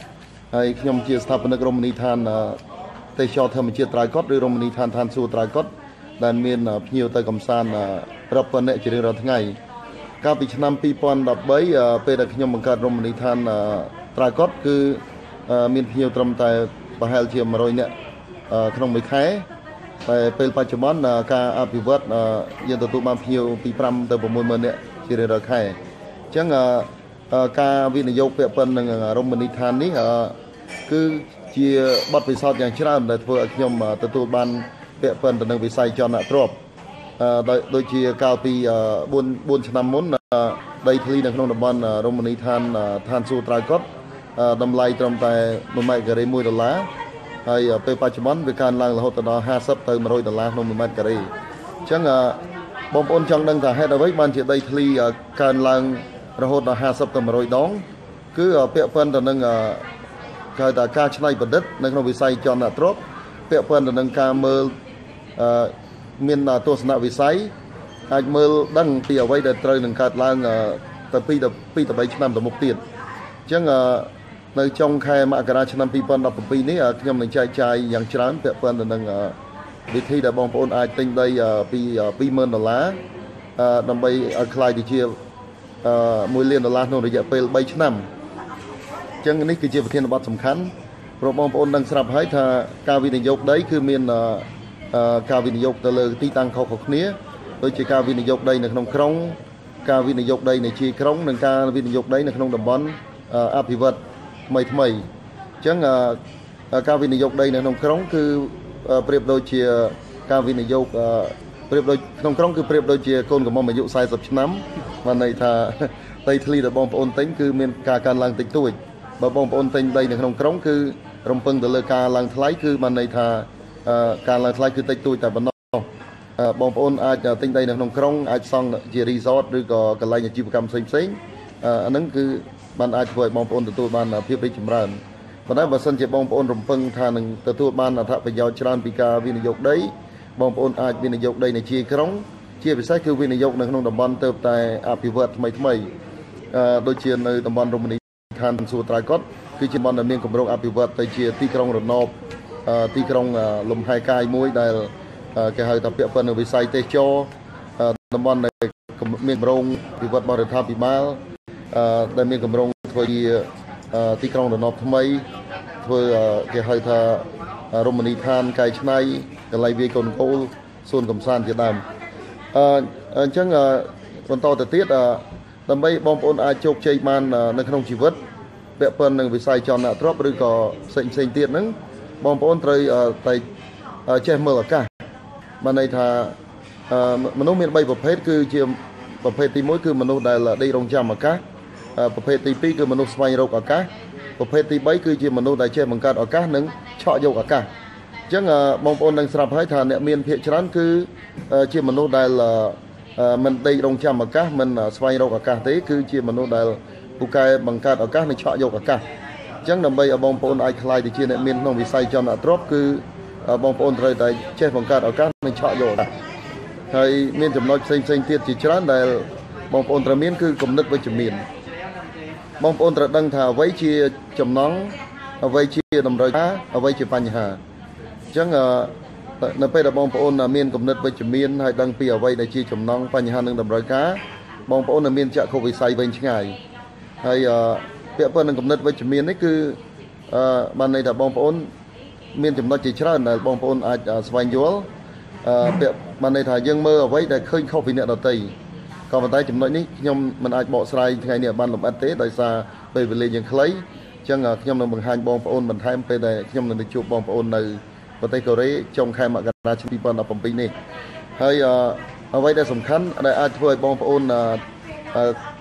ហើយខ្ញុំជាស្ថាបនិករមណីយដ្ឋានទេសចរធម្មជាតិត្រៃកុដឬរមណីយដ្ឋានឋានសួគ៌ត្រៃកុដដែលមានភ្ញៀវទៅកំសាន្តរាប់ពាន់នាក់ជារៀងរាល់ថ្ងៃកាលពីឆ្នាំពីរពាន់ដប់បីពេលដែលខ្ញុំបង្កើតរមណីយដ្ឋានត្រៃកុដគឺមានភ្ញៀវត្រឹមតែប្រហែលជាមួយរយនាក់ក្នុងមួយខែតែពេលបច្ចុប្បន្នការអភិវឌ្ឍយើងទទួលបានភ្ញៀវពីប្រាំទៅប្រាំមួយម៉ឺននាក់ជារៀងរាល់ខែអញ្ចឹងការវិនិយោគពាក់ព័ន្ធនឹងរមណីយដ្ឋាននេះគឺជាបទពិសោធន៍យ៉ាងច្រើនដែលធ្វើឲ្យខ្ញុំទទួលបានពាក់ព័ន្ធទៅនឹងវិស័យចលនាទ្រព្យដូចជាកាលពីបួនឆ្នាំមុនដីធ្លីនៅក្នុងតំបន់រមណីយដ្ឋានឋានសួគ៌ត្រៃកុដតម្លៃត្រឹមតែមួយម៉ែត្រការ៉េមួយដុល្លារហើយពេលបច្ចុប្បន្នវាកើនឡើងរហូតដល់ហាសិបទៅមួយរយដុល្លារក្នុងមួយម៉ែត្រការ៉េអញ្ចឹងបងប្អូនចង់ដឹងថាហេតុអ្វីបានជាដីធ្លីកើនឡើងរហូតដល់ហាសិបទៅមួយរយដងគឺពាក់ព័ន្ធទៅនឹងគេហៅថាការច្នៃប្រឌិតនៅក្នុងវិស័យចលនាទ្រព្យពាក់ព័ន្ធទៅនឹងការមើលមានទស្សនវិស័យអាចមើលដឹងពីអ្វីដែលត្រូវនឹងកើតឡើងទៅពីពីទៅបីឆ្នាំទៅមុខទៀតអញ្ចឹងនៅចុងខែមករាឆ្នាំពីរពាន់ដប់ប្រាំពីរនេះខ្ញុំនឹងចែកចាយយ៉ាងច្រើនពាក់ព័ន្ធទៅនឹងវិធីដែលបងប្អូនអាចទិញដីពីពីរម៉ឺនដុល្លារដើម្បីឲ្យខ្លាយទៅជាមួយលានដុល្លារក្នុងរយៈពេលបីឆ្នាំអញ្ចឹងនេះគឺជាប្រធានបទសំខាន់ព្រោះបងប្អូនដឹងស្រាប់ហើយថាការវិនិយោគដីគឺមានការវិនិយោគទៅលើទីតាំងខុសៗគ្នាដូចជាការវិនិយោគដីនៅក្នុងក្រុងការវិនិយោគដីនៅជាយក្រុងនិងការវិនិយោគដីនៅក្នុងតំបន់អភិវឌ្ឍថ្មីថ្មីអញ្ចឹងការវិនិយោគដីនៅក្នុងក្រុងគឺប្រៀបដូចជាការវិនិយោគប្រៀបដូចក្នុងក្រុងគឺប្រៀបដូចជាកូនក្រមុំអាយុสี่สิบឆ្នាំបានន័យថាដីធ្លីដែលបងប្អូនទិញគឺមានការកើនឡើងតិចតួចបើបងប្អូនទិញដីនៅក្នុងក្រុងគឺរំពឹងទៅលើការឡើងថ្លៃគឺបានន័យថាការឡើងថ្លៃគឺតិចតួចតែប៉ុណ្ណោះបងប្អូនអាចទិញដីនៅក្នុងក្រុងអាចសង់ជា resort ឬក៏កន្លែងអាជីវកម្មផ្សេងផ្សេងអាហ្នឹងគឺបានអាចធ្វើឲ្យបងប្អូនទទួលបានភាពរីកចម្រើនប៉ុន្តែបើសិនជាបងប្អូនរំពឹងថានឹងទទួលបានអត្ថប្រយោជន៍ច្រើនពីការវិនិយោគដីបងប្អូនអាចវិនិយោគដីនៅជាយក្រុងជាពិសេសគឺវិនិយោគនៅក្នុងតំបន់ទៅតែអភិវឌ្ឍថ្មីថ្មីដូចជានៅតំបន់រមណីយដ្ឋានសួគ៌ត្រៃកុដគឺជាតំបន់ដែលមានគម្រោងអភិវឌ្ឍទៅជាទីក្រុងរណបទីក្រុងលំហែកាយមួយដែលគេហៅថាពាក់ព័ន្ធនឹងវិស័យទេសចរតំបន់ដែលមានគម្រោងអភិវឌ្ឍបរិស្ថានពិបាលដែលមានគម្រោងធ្វើជាទីក្រុងរណបថ្មីធ្វើគេហៅថារមណីយដ្ឋានកែច្នៃកន្លែងវាយកូនគោលសួនកំសាន្តជាដើមអញ្ចឹងបន្តទៅទៀតដើម្បីបងប្អូនអាចជោគជ័យបាននៅក្នុងជីវិតពាក់ព័ន្ធនឹងវិស័យចលនាទ្រព្យឬក៏ផ្សេងផ្សេងទៀតហ្នឹងបងប្អូនត្រូវតែចេះមើលឱកាសបានន័យថាមនុស្សមានបីប្រភេទគឺជាប្រភេទទីមួយគឺមនុស្សដែលដេករង់ចាំឱកាសប្រភេទទីពីរគឺមនុស្សស្វែងរកឱកាសប្រភេទទីបីគឺជាមនុស្សដែលចេះបង្កើតឱកាសនិងឆក់យកឱកាសអញ្ចឹងបងប្អូននឹងស្រាប់ហើយថាអ្នកមានភាគច្រើនគឺជាមនុស្សដែលមិនដេករង់ចាំឱកាសមិនស្វែងរកឱកាសទេគឺជាមនុស្សដែលពូកែបង្កើតឱកាសនិងឆក់យកឱកាសអញ្ចឹងដើម្បីឲ្យបងប្អូនអាចក្លាយទៅជាអ្នកមានក្នុងវិស័យចលនាទ្រព្យគឺបងប្អូនត្រូវតែចេះបង្កើតឱកាសនិងឆក់យកឱកាសហើយមានចំណុចផ្សេងផ្សេងទៀតជាច្រើនដែលបងប្អូនត្រូវមានគឺគំនិតវិជ្ជមានបងប្អូនត្រូវដឹងថាអ្វីជាចំណង់អ្វីជាតម្រូវការអ្វីជាបញ្ហាអញ្ចឹងនៅពេលដែលបងប្អូនមានគំនិតវិជ្ជមានហើយដឹងពីអ្វីដែលជាចំណង់បញ្ហានិងតម្រូវការបងប្អូននឹងមានចក្ខុវិស័យវែងឆ្ងាយហើយពាក់ព័ន្ធនឹងគំនិតវិជ្ជមាននេះគឺបានន័យថាបងប្អូនមានចំណុចជាច្រើនដែលបងប្អូនអាចស្វែងយល់ពាក់បានន័យថាយើងមើលអ្វីដែលឃើញខុសពីអ្នកដទៃក៏ប៉ុន្តែចំណុចនេះខ្ញុំមិនអាចបកស្រាយថ្ងៃនេះបានលម្អិតទេដោយសារពេលវេលាយើងខ្លីអញ្ចឹងខ្ញុំនឹងបង្ហាញបងប្អូនបន្ថែមពេលដែលខ្ញុំនឹងទៅជួបបងប្អូននៅប្រទេសកូរ៉េចុងខែមករាឆ្នាំពីរពាន់ដប់ប្រាំពីរនេះហើយអ្វីដែលសំខាន់ដែលអាចធ្វើឲ្យបងប្អូន